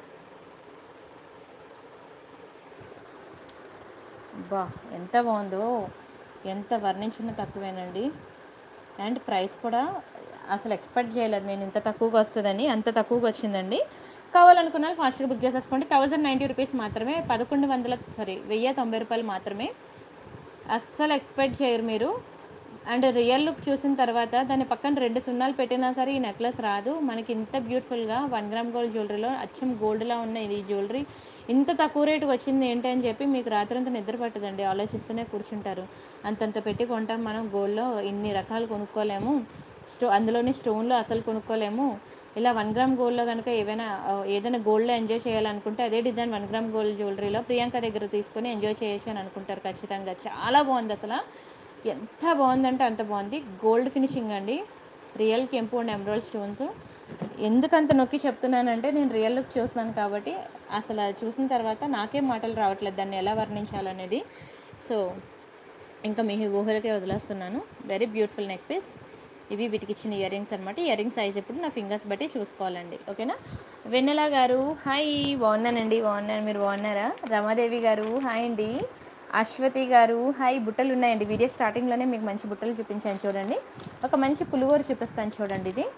బా, ఎంత బాగుందో, ఎంత వర్ణించినా తక్కువేనండి. అండ్ ప్రైస్ కూడా అసలు ఎక్స్పెక్ట్ చేయలేదు నేను ఇంత తక్కువగా వస్తుందని, అంత తక్కువగా వచ్చిందండి. కావాలనుకున్న ఫాస్ట్గా బుక్ చేసేసుకోండి. 1090 రూపీస్ మాత్రమే, 1190 రూపాయలు మాత్రమే. అస్సలు ఎక్స్పెక్ట్ చేయరు మీరు. అండ్ రియల్ లుక్ చూసిన తర్వాత దాని పక్కన 2 సున్నాలు పెట్టినా సరే ఈ నెక్లెస్ రాదు. మనకి ఇంత బ్యూటిఫుల్గా 1 గ్రామ్ గోల్డ్ జ్యువెలరీలో అచ్చం గోల్డ్లా ఉన్న ఇది జ్యువెలరీ ఇంత తక్కువ రేటుకి వచ్చింది ఏంటి అని చెప్పి మీకు రాత్రంతా నిద్ర పట్టదండి, ఆలోచిస్తూనే కూర్చుంటారు. అంతంత పెట్టి కొంటాం మనం గోల్డ్లో, ఇన్ని రకాలు కొనుక్కోలేము, అందులోని స్టోన్లో అసలు కొనుక్కోలేము. ఇలా 1 గ్రామ్ గోల్డ్లో కనుక ఏదైనా గోల్డ్లో ఎంజాయ్ చేయాలనుకుంటే అదే డిజైన్ 1 గ్రామ్ గోల్డ్ జ్యువెలరీలో ప్రియాంక దగ్గర తీసుకొని ఎంజాయ్ చేయొచ్చు అని అనుకుంటారు ఖచ్చితంగా. చాలా బాగుంది అసలు, ఎంత బాగుందంటే అంత బాగుంది. గోల్డ్ ఫినిషింగ్ అండి, రియల్ కెంపు అండ్ ఎమరాల్డ్ స్టోన్స్. ఎందుకంత నొక్కి చెప్తున్నానంటే నేను రియల్ లుక్ చూస్తాను కాబట్టి అసలు అది చూసిన తర్వాత నాకేం మాటలు రావట్లేదు దాన్ని ఎలా వర్ణించాలనేది. సో ఇంకా మీ ఊహలకే వదిలేస్తున్నాను. Very beautiful neck piece. ఇవి వీటికి ఇచ్చిన ఇయర్ రింగ్స్ అనమాట. ఇయర్ రింగ్ సైజ్ ఇప్పుడు నా ఫింగర్స్ బట్టి చూసుకోవాలండి, ఓకేనా. వెన్నెల గారు హాయ్, బాగున్నానండి. బాగున్నాను, మీరు బాగున్నారా? రమాదేవి గారు హాయ్ అండి. అశ్వతి గారు హాయ్. బుట్టలు ఉన్నాయండి, వీడియో స్టార్టింగ్లోనే మీకు మంచి బుట్టలు చూపించాను చూడండి. ఒక మంచి పులిగోరు చూపిస్తాను చూడండి. ఇది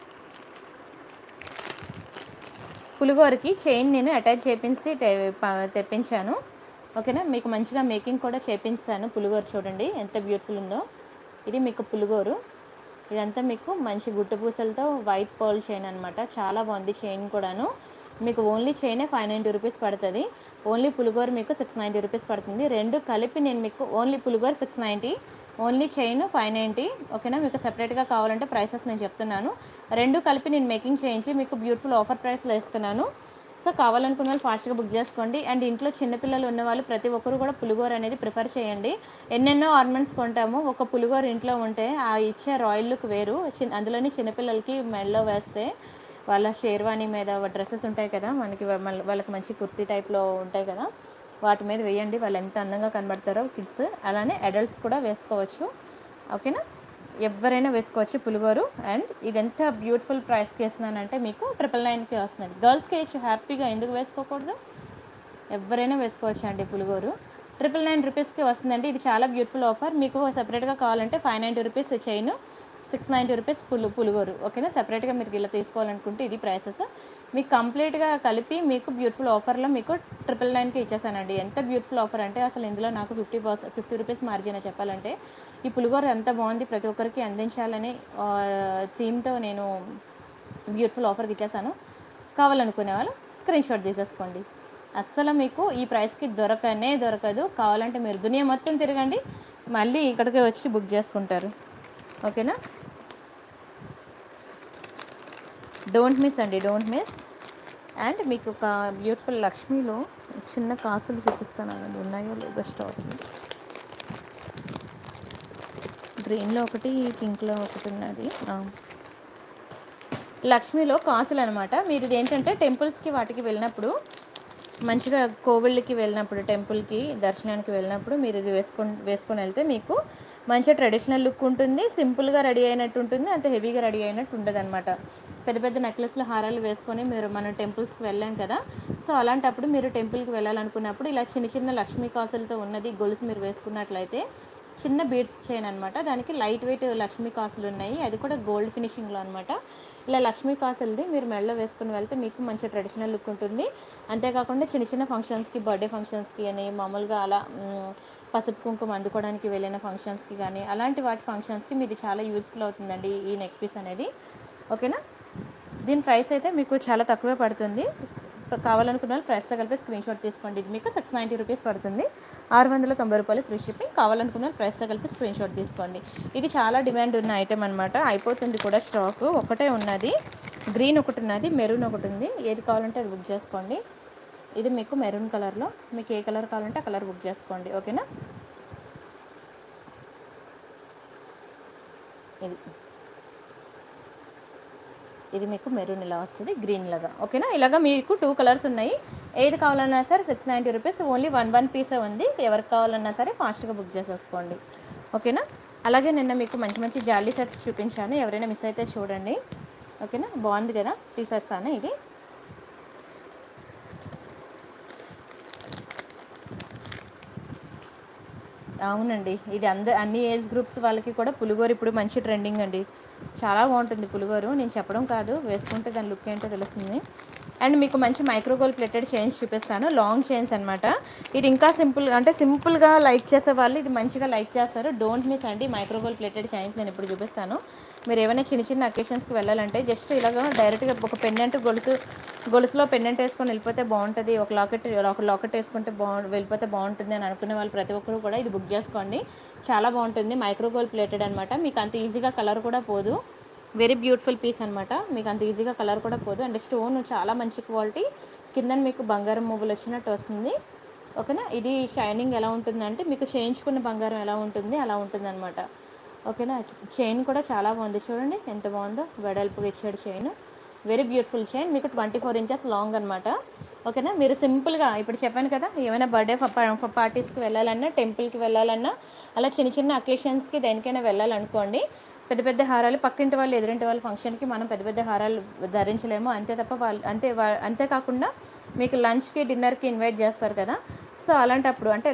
పులిగోరకి చైన్ నేను అటాచ్ చేపించి తెప్పించాను, ఓకేనా. మీకు మంచిగా మేకింగ్ కూడా చేపించాను. పులిగోరు చూడండి ఎంత బ్యూటిఫుల్ ఉందో. ఇది మీకు పులిగోరు, ఇదంతా మీకు మంచి గుట్టు పూసలతో వైట్ పర్ల్ చైన్ అనమాట. చాలా బాగుంది చైన్ కూడాను. మీకు ఓన్లీ చైనే 590 రూపీస్ పడుతుంది. ఓన్లీ పులిగోరు మీకు 690 రూపీస్ పడుతుంది. రెండు కలిపి నేను మీకు ఓన్లీ పులిగోరు 690, ఓన్లీ చైన్ 590, ఓకేనా. మీకు సెపరేట్గా కావాలంటే ప్రైసెస్ నేను చెప్తున్నాను. రెండు కలిపి నేను మేకింగ్ చేయించి మీకు బ్యూటిఫుల్ ఆఫర్ ప్రైస్లో ఇస్తున్నాను. సో కావాలనుకున్న వాళ్ళు ఫాస్ట్గా బుక్ చేసుకోండి. అండ్ ఇంట్లో చిన్నపిల్లలు ఉన్న వాళ్ళు ప్రతి ఒక్కరు కూడా పులిగోర అనేది ప్రిఫర్ చేయండి. ఎన్నెన్నో ఆర్నమెంట్స్ కొంటాము, ఒక పులిగోర ఇంట్లో ఉంటే ఆ ఇచ్చే రాయల్ లుక్ వేరు. అందులోని చిన్నపిల్లలకి మెడలో వేస్తే వాళ్ళ షేర్వాణి మీద డ్రెస్సెస్ ఉంటాయి కదా మనకి, వాళ్ళకి మంచి కుర్తీ టైప్లో ఉంటాయి కదా, వాటి మీద వేయండి, వాళ్ళు ఎంత అందంగా కనబడతారో కిడ్స్. అలానే అడల్ట్స్ కూడా వేసుకోవచ్చు, ఓకేనా. ఎవరైనా వేసుకోవచ్చు పులిగోరు. అండ్ ఇది ఎంత బ్యూటిఫుల్ ప్రైస్కి వేస్తున్నానంటే మీకు 999కి వస్తుంది. గర్ల్స్కి వేయచ్చు హ్యాపీగా, ఎందుకు వేసుకోకూడదు, ఎవరైనా వేసుకోవచ్చు అండి. పులిగోరు 999 రూపీస్కి వస్తుందండి. ఇది చాలా బ్యూటిఫుల్ ఆఫర్. మీకు సెపరేట్గా కావాలంటే 590 రూపీస్ చైన్, 690 రూపీస్ పులిగోరు, ఓకేనా. సెపరేట్గా మీరు ఇలా తీసుకోవాలనుకుంటే ఇది ప్రైసెస్. మీకు కంప్లీట్గా కలిపి మీకు బ్యూటిఫుల్ ఆఫర్లో మీకు 999కి ఇచ్చేసానండి. ఎంత బ్యూటిఫుల్ ఆఫర్ అంటే అసలు ఇందులో నాకు 50 రూపీస్ మార్జిన్ చెప్పాలంటే. ఈ పులిగోర ఎంత బాగుంది, ప్రతి ఒక్కరికి అందించాలని థీమ్తో నేను బ్యూటిఫుల్ ఆఫర్కి ఇచ్చేసాను. కావాలనుకునే వాళ్ళు స్క్రీన్ షాట్ తీసేసుకోండి. అస్సలు మీకు ఈ ప్రైస్కి దొరకదు. కావాలంటే మీరు దునియా మొత్తం తిరగండి, మళ్ళీ ఇక్కడికి వచ్చి బుక్ చేసుకుంటారు, ఓకేనా. డోంట్ మిస్ అండి, డోంట్ మిస్. అండ్ మీకు ఒక బ్యూటిఫుల్ లక్ష్మీలో చిన్న కాసులు చూపిస్తాను, అది ఉన్నాయో లేదో స్టాక్. గ్రీన్లో ఒకటి, పింక్లో ఒకటి ఉన్నది. లక్ష్మీలో కాసులు అనమాట. మీరు ఇది ఏంటంటే టెంపుల్స్కి వాటికి వెళ్ళినప్పుడు, మంచిగా కోవిళ్ళకి వెళ్ళినప్పుడు, టెంపుల్కి దర్శనానికి వెళ్ళినప్పుడు మీరు ఇది వేసుకొని వెళ్తే మీకు మంచిగా ట్రెడిషనల్ లుక్ ఉంటుంది, సింపుల్గా రెడీ అయినట్టు ఉంటుంది, అంత హెవీగా రెడీ అయినట్టు ఉంటుంది అనమాట. పెద్ద పెద్ద నెక్లెస్లు హారాలు వేసుకొని మనం టెంపుల్స్కి వెళ్ళాం కదా, సో అలాంటప్పుడు మీరు టెంపుల్కి వెళ్ళాలనుకున్నప్పుడు ఇలా చిన్న చిన్న లక్ష్మీ కాసులతో ఉన్నది గొలుసు మీరు వేసుకున్నట్లయితే, చిన్న బీడ్స్ చైన్ అనమాట, దానికి లైట్ వెయిట్ లక్ష్మీ కాసులు ఉన్నాయి, అది కూడా గోల్డ్ ఫినిషింగ్లో అనమాట. ఇలా లక్ష్మీ కాసులది మీరు మెడలో వేసుకుని వెళ్తే మీకు మంచి ట్రెడిషనల్ లుక్ ఉంటుంది. అంతేకాకుండా చిన్న చిన్న ఫంక్షన్స్కి, బర్త్డే ఫంక్షన్స్కి అని మామూలుగా అలా పసుపు కుంకుమ అందుకోవడానికి వెళ్ళిన ఫంక్షన్స్కి కానీ అలాంటి వాటి ఫంక్షన్స్కి మీకు చాలా యూజ్ఫుల్ అవుతుందండి ఈ నెక్ పీస్ అనేది, ఓకేనా. దీని ప్రైస్ అయితే మీకు చాలా తక్కువే పడుతుంది. కావాలనుకున్న వాళ్ళు ప్రైస్తో కలిపి స్క్రీన్ షాట్ తీసుకోండి. ఇది మీకు 690 రూపీస్ పడుతుంది, 690 రూపాయలు ఫ్రీ షిప్పింగ్. కావాలనుకున్న వాళ్ళు ప్రైస్తో కలిపి స్క్రీన్ షాట్ తీసుకోండి. ఇది చాలా డిమాండ్ ఉన్న ఐటెం అనమాట, అయిపోతుంది కూడా స్టాక్. ఒకటే ఉన్నది, గ్రీన్ ఒకటి ఉన్నది, మెరూన్ ఒకటి ఉంది, ఏది కావాలంటే అది బుక్ చేసుకోండి. ఇది మీకు మెరూన్ కలర్లో, మీకు ఏ కలర్ కావాలంటే ఆ కలర్ బుక్ చేసుకోండి, ఓకేనా. ఇది మీకు మెరూన్ ఇలా వస్తుంది, గ్రీన్ లాగా, ఓకేనా. ఇలాగా మీకు 2 కలర్స్ ఉన్నాయి, ఏది కావాలన్నా సరే 690 రూపీస్, ఓన్లీ 1 పీసే ఉంది. ఎవరికి కావాలన్నా సరే ఫాస్ట్గా బుక్ చేసేసుకోండి, ఓకేనా. అలాగే నిన్న మీకు మంచి మంచి జాలీ సెట్స్ చూపించాను, ఎవరైనా మిస్ అయితే చూడండి, ఓకేనా. బాగుంది కదా, తీసేస్తాను. ఇది అవునండి, ఇది అన్ని ఏజ్ గ్రూప్స్ వాళ్ళకి కూడా పులిగోరు ఇప్పుడు మంచి ట్రెండింగ్ అండి, చాలా బాగుంటుంది పులిగోరు. నేను చెప్పడం కాదు, వేసుకుంటే దాని లుక్ ఏంటో తెలుస్తుంది. అండ్ మీకు మంచి మైక్రోగోల్డ్ ప్లేటెడ్ చైన్స్ చూపిస్తాను, లాంగ్ చైన్స్ అనమాట. ఇది ఇంకా సింపుల్, అంటే సింపుల్గా లైక్ చేసే వాళ్ళు ఇది మంచిగా లైక్ చేస్తారు. డోంట్ మిస్ అండి మైక్రోగోల్డ్ ప్లేటెడ్ చైన్స్ నేను ఇప్పుడు చూపిస్తాను. మీరు ఏమైనా చిన్న చిన్న అకేషన్స్కి వెళ్ళాలంటే జస్ట్ ఇలాగ డైరెక్ట్గా ఒక పెండెంట్ గొలుసులో పెండెంట్ వేసుకొని వెళ్ళిపోతే బాగుంటుంది, ఒక లాకెట్ వేసుకుంటే వెళ్ళిపోతే బాగుంటుంది అని అనుకునే వాళ్ళు ప్రతి ఒక్కరు కూడా ఇది బుక్ చేసుకోండి. చాలా బాగుంటుంది, మైక్రోగోల్డ్ ప్లేటెడ్ అనమాట. మీకు అంత ఈజీగా కలర్ కూడా పోదు. వెరీ బ్యూటిఫుల్ పీస్ అనమాట, మీకు అంత ఈజీగా కలర్ కూడా పోదు. అండ్ స్టోన్ చాలా మంచి క్వాలిటీ, కింద మీకు బంగారం మువ్వులు వచ్చినట్టు వస్తుంది. ఓకేనా, ఇది షైనింగ్ ఎలా ఉంటుందంటే మీకు చేయించుకున్న బంగారం ఎలా ఉంటుంది అలా ఉంటుంది అనమాట. ఓకేనా, చైన్ కూడా చాలా బాగుంది, చూడండి ఎంత బాగుందో, వెడల్పుగా ఇచ్చాడు చైన్. వెరీ బ్యూటిఫుల్ చైన్, మీకు 24 ఇంచెస్ లాంగ్ అనమాట. ఓకేనా, మీరు సింపుల్గా ఇప్పుడు చెప్పాను కదా, ఏమైనా బర్త్డే పార్టీస్కి వెళ్ళాలన్నా, టెంపుల్కి వెళ్ళాలన్నా, అలా చిన్న చిన్న అకేషన్స్కి దేనికైనా వెళ్ళాలనుకోండి, పెద్ద పెద్ద హారాలు పక్కింటి వాళ్ళు ఎదురింటి వాళ్ళ ఫంక్షన్కి మనం పెద్ద పెద్ద హారాలు ధరించలేము. అంతే తప్ప అంతేకాకుండా మీకు లంచ్కి డిన్నర్కి ఇన్వైట్ చేస్తారు కదా, సో అలాంటప్పుడు అంటే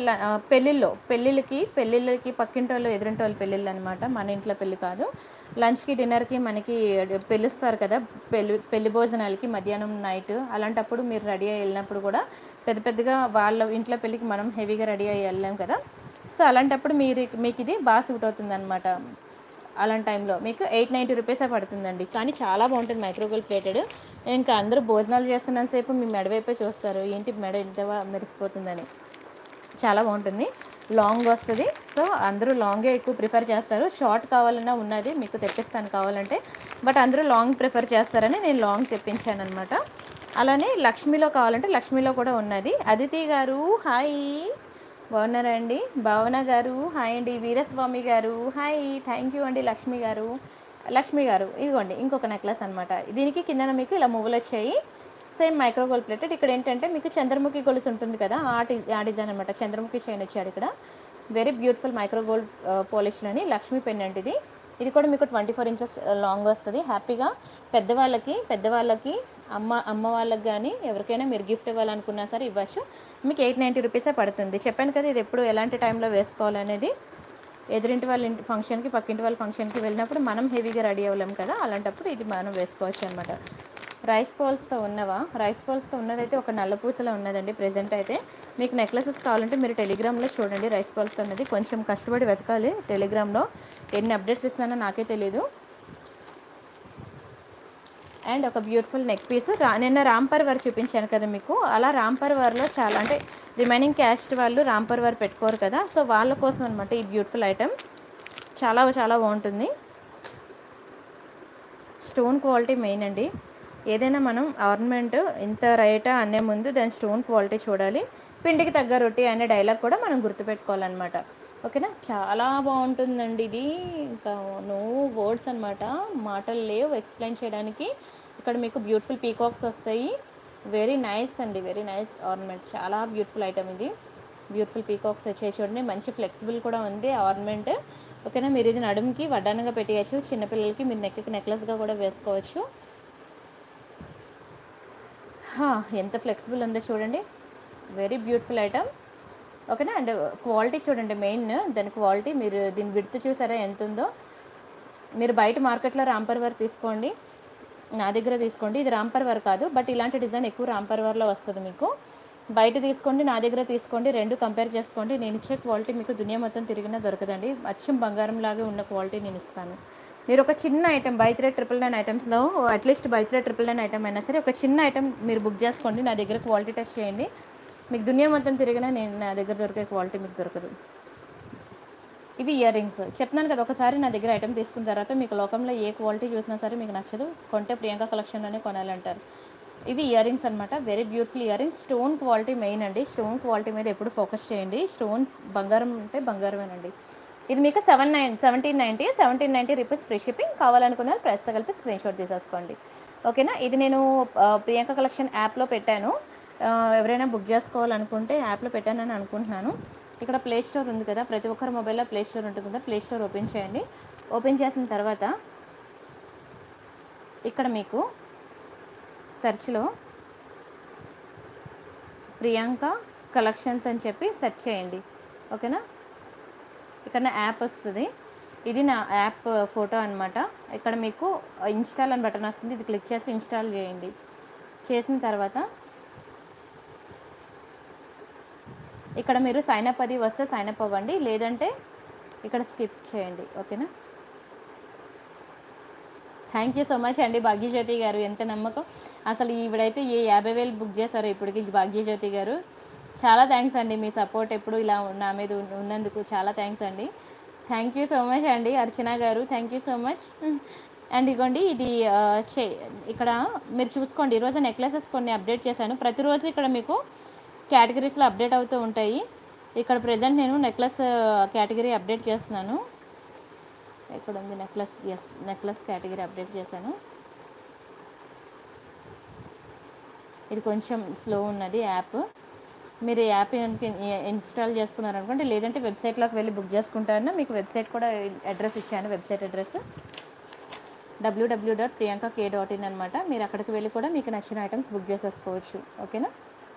పెళ్ళిళ్ళకి పక్కింటి వాళ్ళు ఎదురింటి వాళ్ళు పెళ్ళిళ్ళు అనమాట, మన ఇంట్లో పెళ్ళి కాదు. లంచ్కి డిన్నర్కి మనకి పిలుస్తారు కదా, పెళ్లి భోజనాలకి మధ్యాహ్నం నైట్, అలాంటప్పుడు మీరు రెడీ అయ్యి వెళ్ళినప్పుడు కూడా పెద్దగా వాళ్ళ ఇంట్లో పెళ్ళికి మనం హెవీగా రెడీ అయ్యి వెళ్ళాం కదా, సో అలాంటప్పుడు మీకు ఇది బాగా సూట్ అవుతుంది అనమాట. అలాంటి టైంలో మీకు 890 రూపీసే పడుతుందండి, కానీ చాలా బాగుంటుంది మైక్రోగోల్డ్ ప్లేటెడ్. ఇంకా అందరూ భోజనాలు చేస్తున్నంతసేపు మీ మెడ వైపే చూస్తారు, ఏంటి మెడ ఎంత మెరిసిపోతుందని. చాలా బాగుంటుంది, లాంగ్ వస్తుంది, సో అందరూ లాంగే ఎక్కువ ప్రిఫర్ చేస్తారు. షార్ట్ కావాలన్నా ఉన్నది మీకు తెప్పిస్తాను కావాలంటే, బట్ అందరూ లాంగ్ ప్రిఫర్ చేస్తారని నేను లాంగ్ తెప్పించాను అనమాట. అలానే లక్ష్మీలో కావాలంటే లక్ష్మీలో కూడా ఉన్నది. అదితి గారు హాయ్, బాగున్నారా అండి? భావన గారు హాయ్ అండి. వీరస్వామి గారు హాయ్, థ్యాంక్ యూ అండి. లక్ష్మి గారు ఇదిగోండి ఇంకొక నెక్లెస్ అనమాట. దీనికి కిందన మీకు ఇలా మువ్వులు వచ్చాయి, సేమ్ మైక్రోగోల్డ్ ప్లేటెడ్. ఇక్కడ ఏంటంటే మీకు చంద్రముఖి గొలుసు ఉంటుంది కదా, ఆ డిజైన్ అనమాట. చంద్రముఖి చైన్ వచ్చాడు ఇక్కడ. వెరీ బ్యూటిఫుల్ మైక్రోగోల్డ్ పాలిష్లోని లక్ష్మీ పెండెంట్ ఇది కూడా మీకు 24 ఇంచెస్ లాంగ్ వస్తుంది. హ్యాపీగా పెద్దవాళ్ళకి అమ్మ వాళ్ళకి కానీ ఎవరికైనా మీరు గిఫ్ట్ ఇవ్వాలనుకున్నా సరే ఇవ్వచ్చు. మీకు 890 రూపీసే పడుతుంది. చెప్పాను కదా, ఇది ఎప్పుడు ఎలాంటి టైంలో వేసుకోవాలనేది. ఎదురింటి వాళ్ళ ఇంటి ఫంక్షన్కి పక్కింటి వాళ్ళ ఫంక్షన్కి వెళ్ళినప్పుడు మనం హెవీగా రెడీ అవ్వలేం కదా, అలాంటప్పుడు ఇది మనం వేసుకోవచ్చు అనమాట. రైస్ బాల్స్తో ఉన్నదైతే ఒక నల్ల పూసలో ఉన్నదండి ప్రెజెంట్ అయితే. మీకు నెక్లెసెస్ కావాలంటే మీరు టెలిగ్రామ్లో చూడండి, రైస్ బాల్స్తో ఉన్నది. కొంచెం కష్టపడి వెతకాలి టెలిగ్రామ్లో, ఎన్ని అప్డేట్స్ ఇస్తున్నానో నాకే తెలీదు. అండ్ ఒక బ్యూటిఫుల్ నెక్ పీస్, నిన్న రాంపర్ వర్ చూపించాను కదా మీకు, అలా రాంపర్ వర్లో చాలా అంటే రిమైనింగ్ క్యాస్ట్ వాళ్ళు రాంపర్ వర్ పెట్టుకోరు కదా, సో వాళ్ళ కోసం అనమాట ఈ బ్యూటిఫుల్ ఐటమ్. చాలా చాలా బాగుంటుంది, స్టోన్ క్వాలిటీ మెయిన్ అండి. ఏదైనా మనం ఆర్నమెంట్ ఇంత రేటా అనే ముందు దాని స్టోన్ క్వాలిటీ చూడాలి. పిండికి తగ్గ రొట్టి అనే డైలాగ్ కూడా మనం గుర్తుపెట్టుకోవాలన్నమాట. ఓకేనా, చాలా బాగుంటుందండి ఇది, ఇంకా నో వర్డ్స్ అనమాట, మాటలు లేవు ఎక్స్ప్లెయిన్ చేయడానికి. ఇక్కడ మీకు బ్యూటిఫుల్ పీకాక్స్ వస్తాయి, వెరీ నైస్ అండి, వెరీ నైస్ ఆర్నమెంట్, చాలా బ్యూటిఫుల్ ఐటమ్ ఇది. బ్యూటిఫుల్ పీకాక్స్ వచ్చాయి చూడండి, మంచి ఫ్లెక్సిబుల్ కూడా ఉంది ఆర్నమెంట్. ఓకేనా, మీరు ఇది నడుముకి వడ్డానంగా పెట్టేయచ్చు, చిన్నపిల్లలకి మీరు నెక్కి నెక్లెస్గా కూడా వేసుకోవచ్చు. ఎంత ఫ్లెక్సిబుల్ ఉందో చూడండి, వెరీ బ్యూటిఫుల్ ఐటమ్. ఓకేనా, అండ్ క్వాలిటీ చూడండి, మెయిన్ దాని క్వాలిటీ. మీరు దీని విడ్త్ చూసారా ఎంత ఉందో. మీరు బయట మార్కెట్లో రాంపర్ వర్ తీసుకోండి, నా దగ్గర తీసుకోండి. ఇది రాంపర్ వర్ కాదు, బట్ ఇలాంటి డిజైన్ ఎక్కువ రాంపర్ వర్లో వస్తుంది మీకు. బయట తీసుకోండి, నా దగ్గర తీసుకోండి, రెండు కంపేర్ చేసుకోండి. నేను ఇచ్చే క్వాలిటీ మీకు దునియా మొత్తం తిరిగినా దొరకదండి, అచ్చం బంగారం లాగే ఉన్న క్వాలిటీ నేను ఇస్తాను. మీరు ఒక చిన్న ఐటమ్ బై 3 999 ఐటమ్స్లో అట్లీస్ట్ బై 3 999 ఐటమ్ అయినా సరే ఒక చిన్న ఐటమ్ మీరు బుక్ చేసుకోండి, నా దగ్గర క్వాలిటీ టెస్ట్ చేయండి. మీకు దునియా మొత్తం తిరిగినా నా దగ్గర దొరికే క్వాలిటీ మీకు దొరకదు. ఇవి ఇయర్ రింగ్స్ చెప్తున్నాను కదా, ఒకసారి నా దగ్గర ఐటమ్ తీసుకున్న తర్వాత మీకు లోకంలో ఏ క్వాలిటీ చూసినా సరే మీకు నచ్చదు, కొంటే ప్రియాంక కలెక్షన్లోనే కొనాలంటారు. ఇవి ఇయర్ రింగ్స్ అనమాట, very beautiful ear rings. Stone quality main అండి, స్టోన్ క్వాలిటీ మీద ఎప్పుడు ఫోకస్ చేయండి. స్టోన్ బంగారం అంటే బంగారమేనండి. ఇది మీకు 1790 రూపీస్ ఫ్రీ షిప్పింగ్. కావాలనుకున్న ప్రైస్తో కలిపి స్క్రీన్ షాట్ తీసేసుకోండి. ఓకేనా, ఇది నేను ప్రియాంక కలెక్షన్ యాప్లో పెట్టాను, ఎవరైనా బుక్ చేసుకోవాలనుకుంటే యాప్లో పెట్టానని అనుకుంటున్నాను. ఇక్కడ ప్లే స్టోర్ ఉంది కదా, ప్రతి ఒక్కరి మొబైల్లో ప్లే స్టోర్ ఉంటుంది కదా, ప్లే స్టోర్ ఓపెన్ చేయండి. ఓపెన్ చేసిన తర్వాత ఇక్కడ మీకు సెర్చ్లో ప్రియాంక కలెక్షన్స్ అని చెప్పి సెర్చ్ చేయండి. ఓకేనా, ఇక్కడ నా యాప్ వస్తుంది, ఇది నా యాప్ ఫోటో అనమాట. ఇక్కడ మీకు ఇన్స్టాల్ అని బటన్ వస్తుంది, ఇది క్లిక్ చేసి ఇన్స్టాల్ చేయండి. చేసిన తర్వాత ఇక్కడ మీరు సైన్అప్ అది వస్తే సైన్అప్ అవ్వండి, లేదంటే ఇక్కడ స్కిప్ చేయండి. ఓకేనా. థ్యాంక్ యూ సో మచ్ అండి భాగ్యజ్యోతి గారు, ఎంత నమ్మకం అసలు. ఈవిడైతే 50,000 బుక్ చేశారు ఇప్పటికి భాగ్యజ్యోతి గారు. చాలా థ్యాంక్స్ అండి, మీ సపోర్ట్ ఎప్పుడు ఇలా నా మీద ఉన్నందుకు చాలా థ్యాంక్స్ అండి. థ్యాంక్ యూ సో మచ్ అండి అర్చన గారు, thank you so much. And ఇగోండి ఇది ఇక్కడ మీరు చూసుకోండి, ఈరోజు నెక్లెసెస్ కొన్ని అప్డేట్ చేశాను. ప్రతిరోజు ఇక్కడ మీకు కేటగిరీస్లో అప్డేట్ అవుతూ ఉంటాయి. ఇక్కడ ప్రజెంట్ నేను నెక్లెస్ కేటగిరీ అప్డేట్ చేస్తున్నాను. ఇక్కడ ఉంది necklace, yes necklace category update చేశాను. ఇది కొంచెం స్లో ఉన్నది యాప్. మీరు యాప్ ఇన్స్టాల్ చేసుకున్నారనుకోండి, లేదంటే వెబ్సైట్లోకి వెళ్ళి బుక్ చేసుకుంటారన్నా మీకు వెబ్సైట్ కూడా అడ్రస్ ఇచ్చాను. వెబ్సైట్ అడ్రస్ www.priyanka.k.in అనమాట. మీరు అక్కడికి వెళ్ళి కూడా మీకు నచ్చిన ఐటమ్స్ బుక్ చేసేసుకోవచ్చు. ఓకేనా.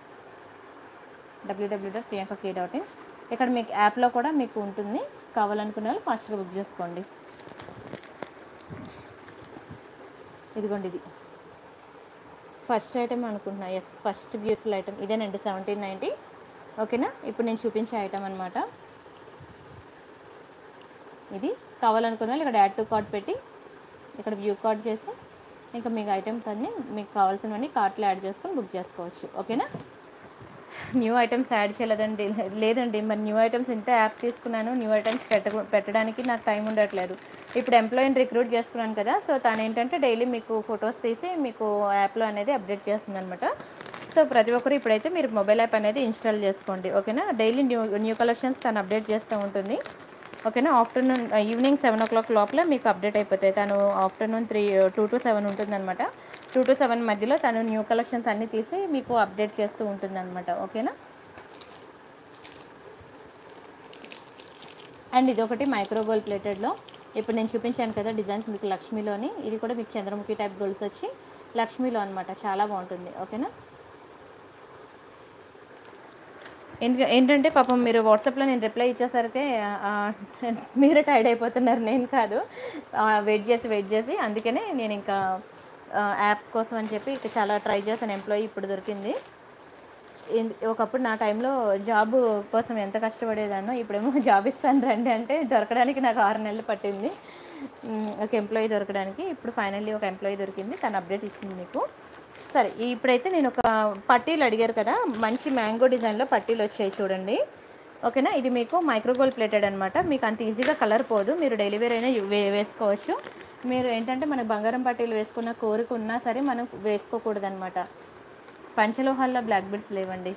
www.priyanka.k.in. ఇక్కడ మీకు యాప్లో కూడా మీకు ఉంటుంది, కావాలనుకునే వాళ్ళు ఫాస్ట్గా బుక్ చేసుకోండి. ఇదిగోండి ఇది ఫస్ట్ ఐటమ్ అనుకుంటున్నా, ఎస్ ఫస్ట్ బ్యూటిఫుల్ ఐటమ్ ఇదేనండి, 1790. ఓకేనా. ఇప్పుడు నేను చూపించే ఐటమ్ అనమాట ఇది. కావాలనుకున్న వాళ్ళు ఇక్కడ యాడ్ టు కార్ట్ పెట్టి ఇక్కడ వ్యూ కార్ట్ చేసి ఇంకా మీకు ఐటమ్స్ అన్నీ మీకు కావాల్సినవన్నీ కార్ట్లో యాడ్ చేసుకొని బుక్ చేసుకోవచ్చు. ఓకేనా. న్యూ ఐటమ్స్ యాడ్ చేయలేదండి, లేదండి మరి న్యూ ఐటమ్స్ ఇంత యాప్ తీసుకున్నాను, న్యూ ఐటమ్స్ పెట్టడానికి నాకు టైం ఉండట్లేదు. ఇప్పుడు ఎంప్లాయీని రిక్రూట్ చేసుకున్నాను కదా, సో తను ఏంటంటే డైలీ మీకు ఫొటోస్ తీసి మీకు యాప్లో అనేది అప్డేట్ చేస్తుంది అనమాట. సో ప్రతి ఒక్కరు ఇప్పుడైతే మీరు మొబైల్ యాప్ అనేది ఇన్స్టాల్ చేసుకోండి. ఓకేనా. డైలీ న్యూ కలెక్షన్స్ తను అప్డేట్ చేస్తూ ఉంటుంది. ఓకేనా. ఆఫ్టర్నూన్ ఈవినింగ్ 7 o'clock లోపల మీకు అప్డేట్ అయిపోతాయి. తను ఆఫ్టర్నూన్ 2 to 7 ఉంటుందన్నమాట. 2 to 7 మధ్యలో తను న్యూ కలెక్షన్స్ అన్నీ తీసి మీకు అప్డేట్ చేస్తూ ఉంటుందన్నమాట. ఓకేనా. అండ్ ఇది ఒకటి మైక్రో గోల్డ్ ప్లేటెడ్లో ఇప్పుడు నేను చూపించాను కదా డిజైన్స్ మీకు లక్ష్మీలోని, ఇది కూడా మీకు చంద్రముఖి టైప్ గోల్డ్స్ వచ్చి లక్ష్మీలో అనమాట. చాలా బాగుంటుంది. ఓకేనా. ఏంటంటే పాపం మీరు వాట్సాప్లో నేను రిప్లై ఇచ్చేసరికి మీరే టైర్డ్ అయిపోతున్నారు, నేను కాదు. వెయిట్ చేసి అందుకనే నేను ఇంకా యాప్ కోసం అని చెప్పి ఇక చాలా ట్రై చేశాను. ఎంప్లాయీ ఇప్పుడు దొరికింది. ఒకప్పుడు నా టైంలో జాబ్ కోసం ఎంత కష్టపడేదానో, ఇప్పుడేమో జాబ్ ఇస్తాను రండి అంటే దొరకడానికి నాకు 6 నెలలు పట్టింది ఒక ఎంప్లాయీ దొరకడానికి. ఇప్పుడు ఫైనల్లీ ఒక ఎంప్లాయీ దొరికింది, తను అప్డేట్ ఇస్తుంది మీకు. సరే ఇప్పుడైతే నేను ఒక పట్టీలు అడిగారు కదా, మంచి మ్యాంగో డిజైన్లో పట్టీలు వచ్చాయి చూడండి. ఓకేనా. ఇది మీకు మైక్రోగోల్డ్ ప్లేటెడ్ అనమాట. మీకు అంత ఈజీగా కలర్ పోదు, మీరు డైలీ వేర్ అయినా వేసుకోవచ్చు. మీరు ఏంటంటే మనకు బంగారం పట్టీలు వేసుకున్న కోరిక ఉన్నా సరే మనం వేసుకోకూడదు అనమాట. పంచలోహాల్లో బ్లాక్ బిడ్స్ లేవండి.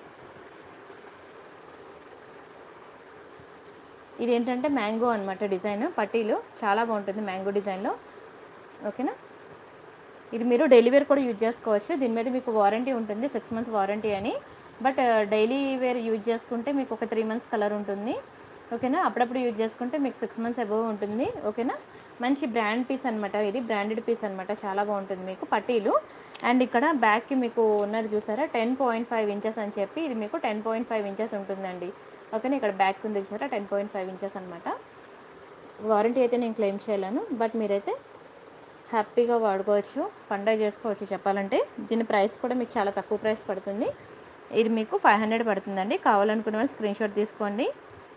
ఇది ఏంటంటే మ్యాంగో అనమాట డిజైన్, పట్టీలు చాలా బాగుంటుంది మ్యాంగో డిజైన్లో. ఓకేనా. ఇది మీరు డైలీ వేర్ కూడా యూజ్ చేసుకోవచ్చు. దీని మీద మీకు వారంటీ ఉంటుంది, 6 months వారంటీ అని. బట్ డైలీ వేర్ యూజ్ చేసుకుంటే మీకు ఒక 3 months కలర్ ఉంటుంది. ఓకేనా. అప్పుడప్పుడు యూజ్ చేసుకుంటే మీకు 6 months అబోవ్ ఉంటుంది. ఓకేనా. మంచి బ్రాండ్ పీస్ అనమాట, ఇది బ్రాండెడ్ పీస్ అనమాట, చాలా బాగుంటుంది మీకు పట్టీలు. అండ్ ఇక్కడ బ్యాక్కి మీకు ఉన్నది చూసారా 10.5 inches అని చెప్పి, ఇది మీకు 10.5 inches ఉంటుందండి. ఓకేనా. ఇక్కడ బ్యాక్ ఉంది చూసారా 10.5 inches అనమాట. వారంటీ అయితే నేను క్లెయిమ్ చేయలేను, బట్ మీరైతే హ్యాపీగా వాడుకోవచ్చు, పండగ చేసుకోవచ్చు చెప్పాలంటే. దీని ప్రైస్ కూడా మీకు చాలా తక్కువ ప్రైస్ పడుతుంది. ఇది మీకు 500 పడుతుందండి. కావాలనుకునే వాళ్ళు స్క్రీన్ షాట్ తీసుకోండి.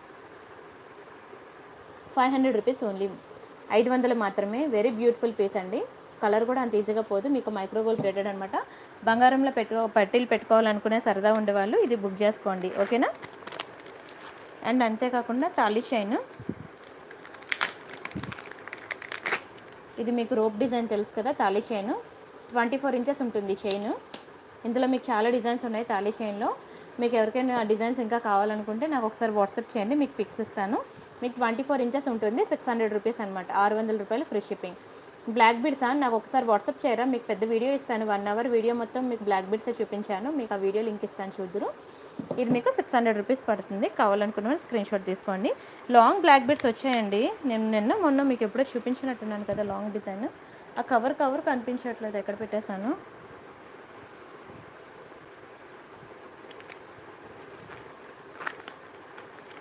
500 rupees ఓన్లీ, 500 మాత్రమే. వెరీ బ్యూటిఫుల్ పీస్ అండి. కలర్ కూడా అంత ఈజీగా పోదు. మీకు మైక్రోగోల్డ్ ప్లేటెడ్ అనమాట. బంగారంలో పట్టీలు పెట్టుకోవాలనుకునే సరదా ఉండేవాళ్ళు ఇది బుక్ చేసుకోండి. ఓకేనా. అండ్ అంతేకాకుండా తాళీ చైన్, ఇది మీకు రోప్ డిజైన్ తెలుసు కదా, తాళీ చైన్ 24 inches ఉంటుంది చైన్. ఇందులో మీకు చాలా డిజైన్స్ ఉన్నాయి తాళీ చైన్లో. మీకు ఎవరికైనా డిజైన్స్ ఇంకా కావాలనుకుంటే నాకు ఒకసారి వాట్సాప్ చేయండి, మీకు పిక్స్ ఇస్తాను. మీకు 24 inches ఉంటుంది, 600 rupees అనమాట, 600 రూపాయలు ఫ్రీ షిప్పింగ్. బ్లాక్ బీడ్స్ నాకు ఒకసారి వాట్సాప్ చేయరా, మీకు పెద్ద వీడియో ఇస్తాను, 1 hour వీడియో మొత్తం మీకు బ్లాక్ బీడ్స్ చూపించాను, మీకు ఆ వీడియో లింక్ ఇస్తాను చూద్దురు. ఇది మీకు 600 rupees పడుతుంది. కావాలనుకున్న స్క్రీన్ షాట్ తీసుకోండి. లాంగ్ బ్లాక్ బీడ్స్ వచ్చాయండి. నేను మొన్న మీకు ఎప్పుడో చూపించినట్టున్నాను కదా లాంగ్ డిజైన్, ఆ కవర్ కనిపించట్లేదు, ఎక్కడ పెట్టేశాను.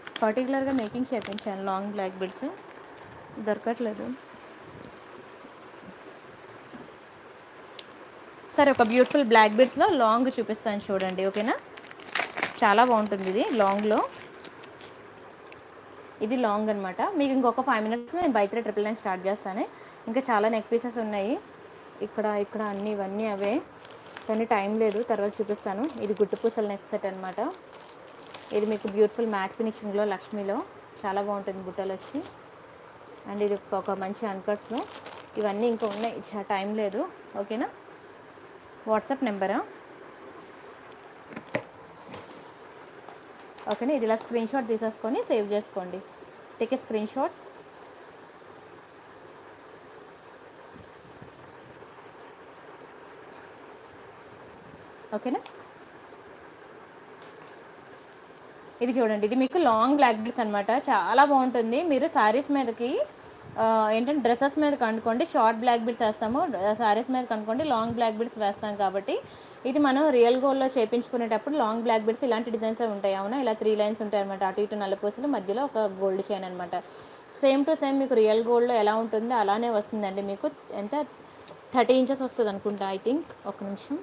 పర్టికులర్గా మేకింగ్ చేయించాను లాంగ్ బ్లాక్ బీడ్స్, దొరకట్లేదు. సరే ఒక బ్యూటిఫుల్ బ్లాక్ బీడ్స్లో లాంగ్ చూపిస్తాను చూడండి. ఓకేనా, చాలా బాగుంటుంది ఇది లాంగ్లో. ఇది లాంగ్ అనమాట. మీకు ఇంకొక 5 minutesలో నేను బై 3 999 స్టార్ట్ చేస్తాను. ఇంకా చాలా నెక్ పీసెస్ ఉన్నాయి ఇక్కడ ఇక్కడ అన్నీ ఇవన్నీ అవే, కానీ టైం లేదు, తర్వాత చూపిస్తాను. ఇది గుట్టు పూసల నెక్ సెట్ అనమాట. ఇది మీకు బ్యూటిఫుల్ మ్యాట్ ఫినిషింగ్లో లక్ష్మీలో చాలా బాగుంటుంది బుట్టలు వచ్చి. అండ్ ఇది ఒక మంచి అన్కట్స్లో. ఇవన్నీ ఇంకా ఉన్నాయి, టైం లేదు. ఓకేనా, వాట్సాప్ నెంబరా? ఓకేనా, ఇది ఇలా స్క్రీన్ షాట్ తీసేసుకొని సేవ్ చేసుకోండి. Take a screen shot. ఓకేనా, ఇది చూడండి. ఇది మీకు లాంగ్ బ్లాక్ బీడ్స్ అనమాట, చాలా బాగుంటుంది. మీరు శారీస్ మీదకి ఏంటంటే డ్రెస్సెస్ మీద కనుక్కోండి షార్ట్ బ్లాక్ బీడ్స్ వేస్తాము, శారీస్ మీద కనుక్కోండి లాంగ్ బ్లాక్ బీడ్స్ వేస్తాం. కాబట్టి ఇది మనం రియల్ గోల్డ్లో చేయించుకునేటప్పుడు లాంగ్ బ్లాక్ బీడ్స్ ఇలాంటి డిజైన్స్ ఉంటాయి. అవునా, ఇలా 3 లైన్స్ ఉంటాయి అనమాట, అటు ఇటు నల్లపూసలు, మధ్యలో ఒక గోల్డ్ చైన్ అనమాట. సేమ్ టు సేమ్ మీకు రియల్ గోల్డ్లో ఎలా ఉంటుందో అలానే వస్తుందండి. మీకు ఎంత 30 inches వస్తుంది అనుకుంటా, ఐ థింక్. ఒక నిమిషం,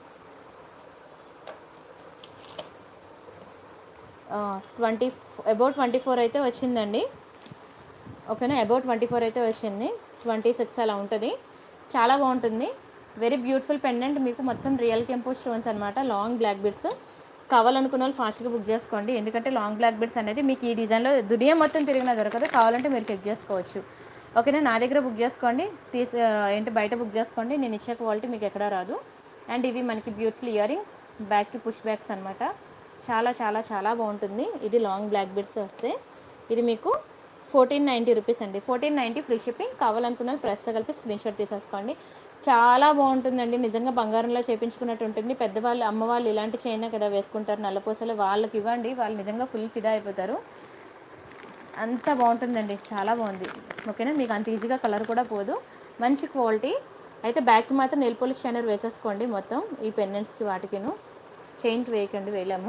24 అయితే వచ్చిందండి. ఓకేనా, అబౌట్ 24 అయితే వచ్చింది, 26 అలా ఉంటుంది. చాలా బాగుంటుంది. వెరీ బ్యూటిఫుల్ పెండెంట్, మీకు మొత్తం రియల్ కెంపో స్టోన్స్ అనమాట, లాంగ్ బ్లాక్ బీడ్స్. కావాలనుకున్న వాళ్ళు ఫాస్ట్గా బుక్ చేసుకోండి, ఎందుకంటే లాంగ్ బ్లాక్ బీడ్స్ అనేది మీకు ఈ డిజైన్లో దునియా మొత్తం తిరిగినా దొరకదు. కావాలంటే మీరు చెక్ చేసుకోవచ్చు. ఓకేనా, నా దగ్గర బుక్ చేసుకోండి, బయట బుక్ చేసుకోండి, నేను ఇచ్చే క్వాలిటీ మీకు ఎక్కడా రాదు. అండ్ ఇవి మనకి బ్యూటిఫుల్ ఇయర్ రింగ్స్, బ్యాక్కి పుష్ బ్యాక్స్ అనమాట. చాలా చాలా చాలా బాగుంటుంది. ఇది లాంగ్ బ్లాక్ బీడ్స్ వస్తే ఇది మీకు 1490 రూపీస్ అండి. 1490 ఫ్రీ షిప్పింగ్. కావాలనుకున్న ప్రెస్తో కలిపి స్క్రీన్ షాట్ తీసేసుకోండి. చాలా బాగుంటుందండి, నిజంగా బంగారంలో చేయించుకున్నట్టు ఉంటుంది. పెద్దవాళ్ళు అమ్మవాళ్ళు ఇలాంటి చైనా కదా వేసుకుంటారు, నల్లపూసలు, వాళ్ళకి ఇవ్వండి, వాళ్ళు నిజంగా ఫుల్ ఫిదా అయిపోతారు. అంత బాగుంటుందండి, చాలా బాగుంది. ఓకేనా, మీకు అంత ఈజీగా కలర్ కూడా పోదు, మంచి క్వాలిటీ. అయితే బ్యాక్కి మాత్రం నెయిల్ పాలిష్ షైనర్ వేసేసుకోండి మొత్తం, ఈ పెండెంట్స్కి వాటికిను. చైన్కి వేయకండి, వేయలేము.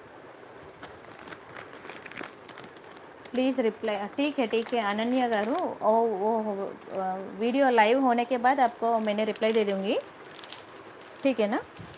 प्लीज़ रिप्लाई ठीक है अनन्या गारू वीडियो लाइव होने के बाद आपको मैंने रिप्लाई दे दूँगी, ठीक है ना.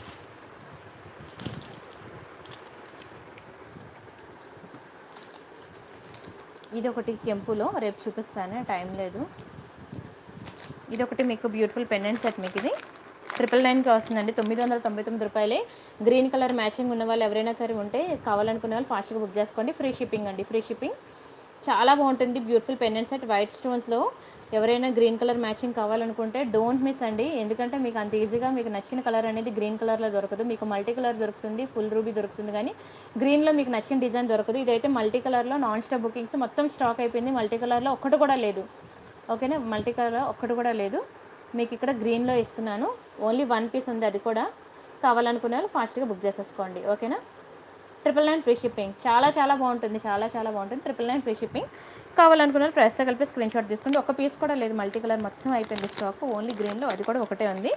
ఇదొకటి కెంపులో రేపు చూపిస్తాను, టైం లేదు. ఇదొకటి మీకు బ్యూటిఫుల్ పెండెంట్ సెట్, మీకు ఇది 999కి వస్తుందండి. 999 రూపాయలే. గ్రీన్ కలర్ మ్యాచింగ్ ఉన్న వాళ్ళు ఎవరైనా సరే ఉంటే కావాలనుకునే వాళ్ళు ఫాస్ట్గా బుక్ చేసుకోండి. ఫ్రీ షిప్పింగ్ అండి, ఫ్రీ షిప్పింగ్. చాలా బాగుంటుంది బ్యూటిఫుల్ పెండెంట్ సెట్ వైట్ స్టోన్స్లో. ఎవరైనా గ్రీన్ కలర్ మ్యాచింగ్ కావాలనుకుంటే డోంట్ మిస్ అండి, ఎందుకంటే మీకు అంత ఈజీగా మీకు నచ్చిన కలర్ అనేది గ్రీన్ కలర్లో దొరకదు. మీకు మల్టీ కలర్ దొరుకుతుంది, ఫుల్ రూబీ దొరుకుతుంది, కానీ గ్రీన్లో మీకు నచ్చిన డిజైన్ దొరకదు. ఇదైతే మల్టీ కలర్లో నాన్ స్టాప్ బుకింగ్స్ మొత్తం స్టాక్ అయిపోయింది. మల్టీ కలర్లో ఒక్కటి కూడా లేదు. ఓకేనా, మల్టీ కలర్లో ఒక్కటి కూడా లేదు. మీకు ఇక్కడ గ్రీన్లో ఇస్తున్నాను, ఓన్లీ 1 పీస్ ఉంది, అది కూడా కావాలనుకునే వాళ్ళు ఫాస్ట్గా బుక్ చేసేసుకోండి. ఓకేనా, 999 ఫ్రీ షిప్పింగ్. చాలా చాలా బాగుంటుంది, చాలా చాలా బాగుంటుంది. 999 ఫ్రీ షిప్పింగ్. కావాలనుకున్న ప్రైస్తో కలిపి స్క్రీన్ షాట్ తీసుకోండి. ఒక పీస్ కూడా లేదు, మల్టీ కలర్ మొత్తం అయిపోయింది స్టాక్, ఓన్లీ గ్రీన్లో అది కూడా ఒకటే ఉంది.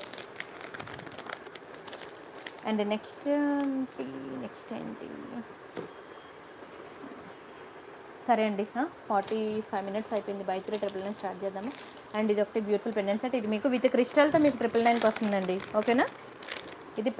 అండ్ నెక్స్ట్ ఏంటి, సరే అండి, 45 minutes అయిపోయింది. బై 3 999 స్టార్ట్ చేద్దాము. అండ్ ఇది ఒకటి బ్యూటిఫుల్ పెండెంట్ సెట్, ఇది మీకు విత్ క్రిస్టల్తో మీకు 999కి వస్తుందండి. ఓకేనా, ఇది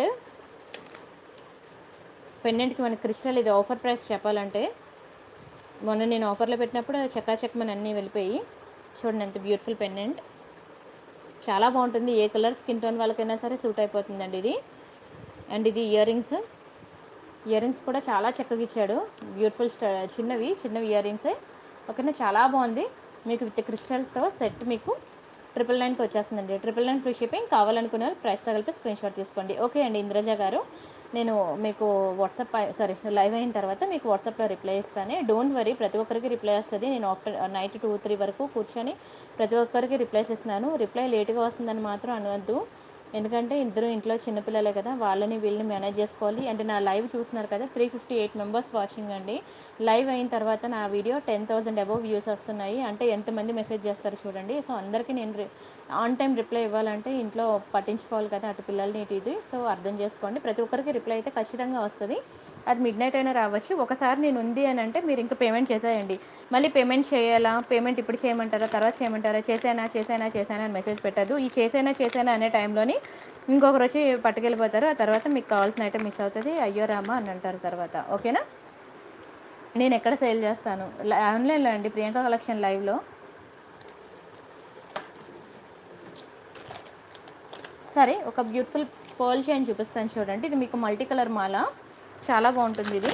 పెండెంట్కి మనకి క్రిస్టల్. ఇది ఆఫర్ ప్రైస్ చెప్పాలంటే, మొన్న నేను ఆఫర్లో పెట్టినప్పుడు చక్కాచక్మని అన్నీ వెళ్ళిపోయి. చూడండి ఎంత బ్యూటిఫుల్ పెండెంట్, చాలా బాగుంటుంది. ఏ కలర్ స్కిన్ టోన్ వాళ్ళకైనా సరే సూట్ అయిపోతుందండి ఇది. అండ్ ఇది ఇయర్ రింగ్స్ కూడా చాలా చక్కగా ఇచ్చాడు, బ్యూటిఫుల్ చిన్నవి ఇయర్ రింగ్సే. ఓకేనా, చాలా బాగుంది. మీకు విత్ క్రిస్టల్స్తో సెట్ మీకు 999కి వచ్చేస్తుందండి. 999 ఫ్రీ షిప్పింగ్. కావాలనుకునే వాళ్ళు ప్రైస్తో కలిపి స్క్రీన్ షాట్ తీసుకోండి. ఓకే అండి, ఇంద్రజ గారు, నేను మీకు లైవ్ అయిన తర్వాత మీకు వాట్సాప్లో రిప్లై ఇస్తాను. డోంట్ వరీ, ప్రతి ఒక్కరికి రిప్లై వస్తుంది. నేను నైట్ 2-3 వరకు కూర్చొని ప్రతి ఒక్కరికి రిప్లైస్ ఇస్తున్నాను. రిప్లై లేట్గా వస్తుందని మాత్రం అనవద్దు, ఎందుకంటే ఇద్దరు ఇంట్లో చిన్నపిల్లలే కదా, వాళ్ళని వీళ్ళని మేనేజ్ చేసుకోవాలి. అంటే నా లైవ్ చూస్తున్నారు కదా, 358 మెంబర్స్ వాచింగ్ అండి. లైవ్ అయిన తర్వాత నా వీడియో 10,000 అబోవ్ వ్యూస్ వస్తున్నాయి. అంటే ఎంతమంది మెసేజ్ చేస్తారు చూడండి. సో అందరికీ నేను ఆన్ టైం రిప్లై ఇవ్వాలంటే ఇంట్లో పట్టించుకోవాలి కదా, అటు పిల్లల్ని ఇది. సో అర్థం చేసుకోండి, ప్రతి ఒక్కరికి రిప్లై అయితే ఖచ్చితంగా వస్తుంది. అది మిడ్నైట్ అయినా రావచ్చు. ఒకసారి నేను ఉంది అని అంటే మీరు ఇంకా పేమెంట్ చేసేయండి. మళ్ళీ పేమెంట్ చేయాలా, పేమెంట్ ఇప్పుడు చేయమంటారా, తర్వాత చేయమంటారా, చేసానా అని మెసేజ్ పెట్టద్దు. ఈ చేసేనా అనే టైంలోని ఇంకొకరు వచ్చి పట్టుకెళ్ళిపోతారు. ఆ తర్వాత మీకు కావాల్సిన ఐటమ్ మిస్ అవుతుంది, అయ్యో రామా అని అంటారు తర్వాత. ఓకేనా? నేను ఎక్కడ సేల్ చేస్తాను, ఆన్లైన్లో అండి, ప్రియాంక కలెక్షన్ లైవ్లో. సరే, ఒక బ్యూటిఫుల్ పర్ల్ చైన్ చూపిస్తాను చూడండి. ఇది మీకు మల్టీ కలర్ మాల, చాలా బాగుంటుంది. ఇది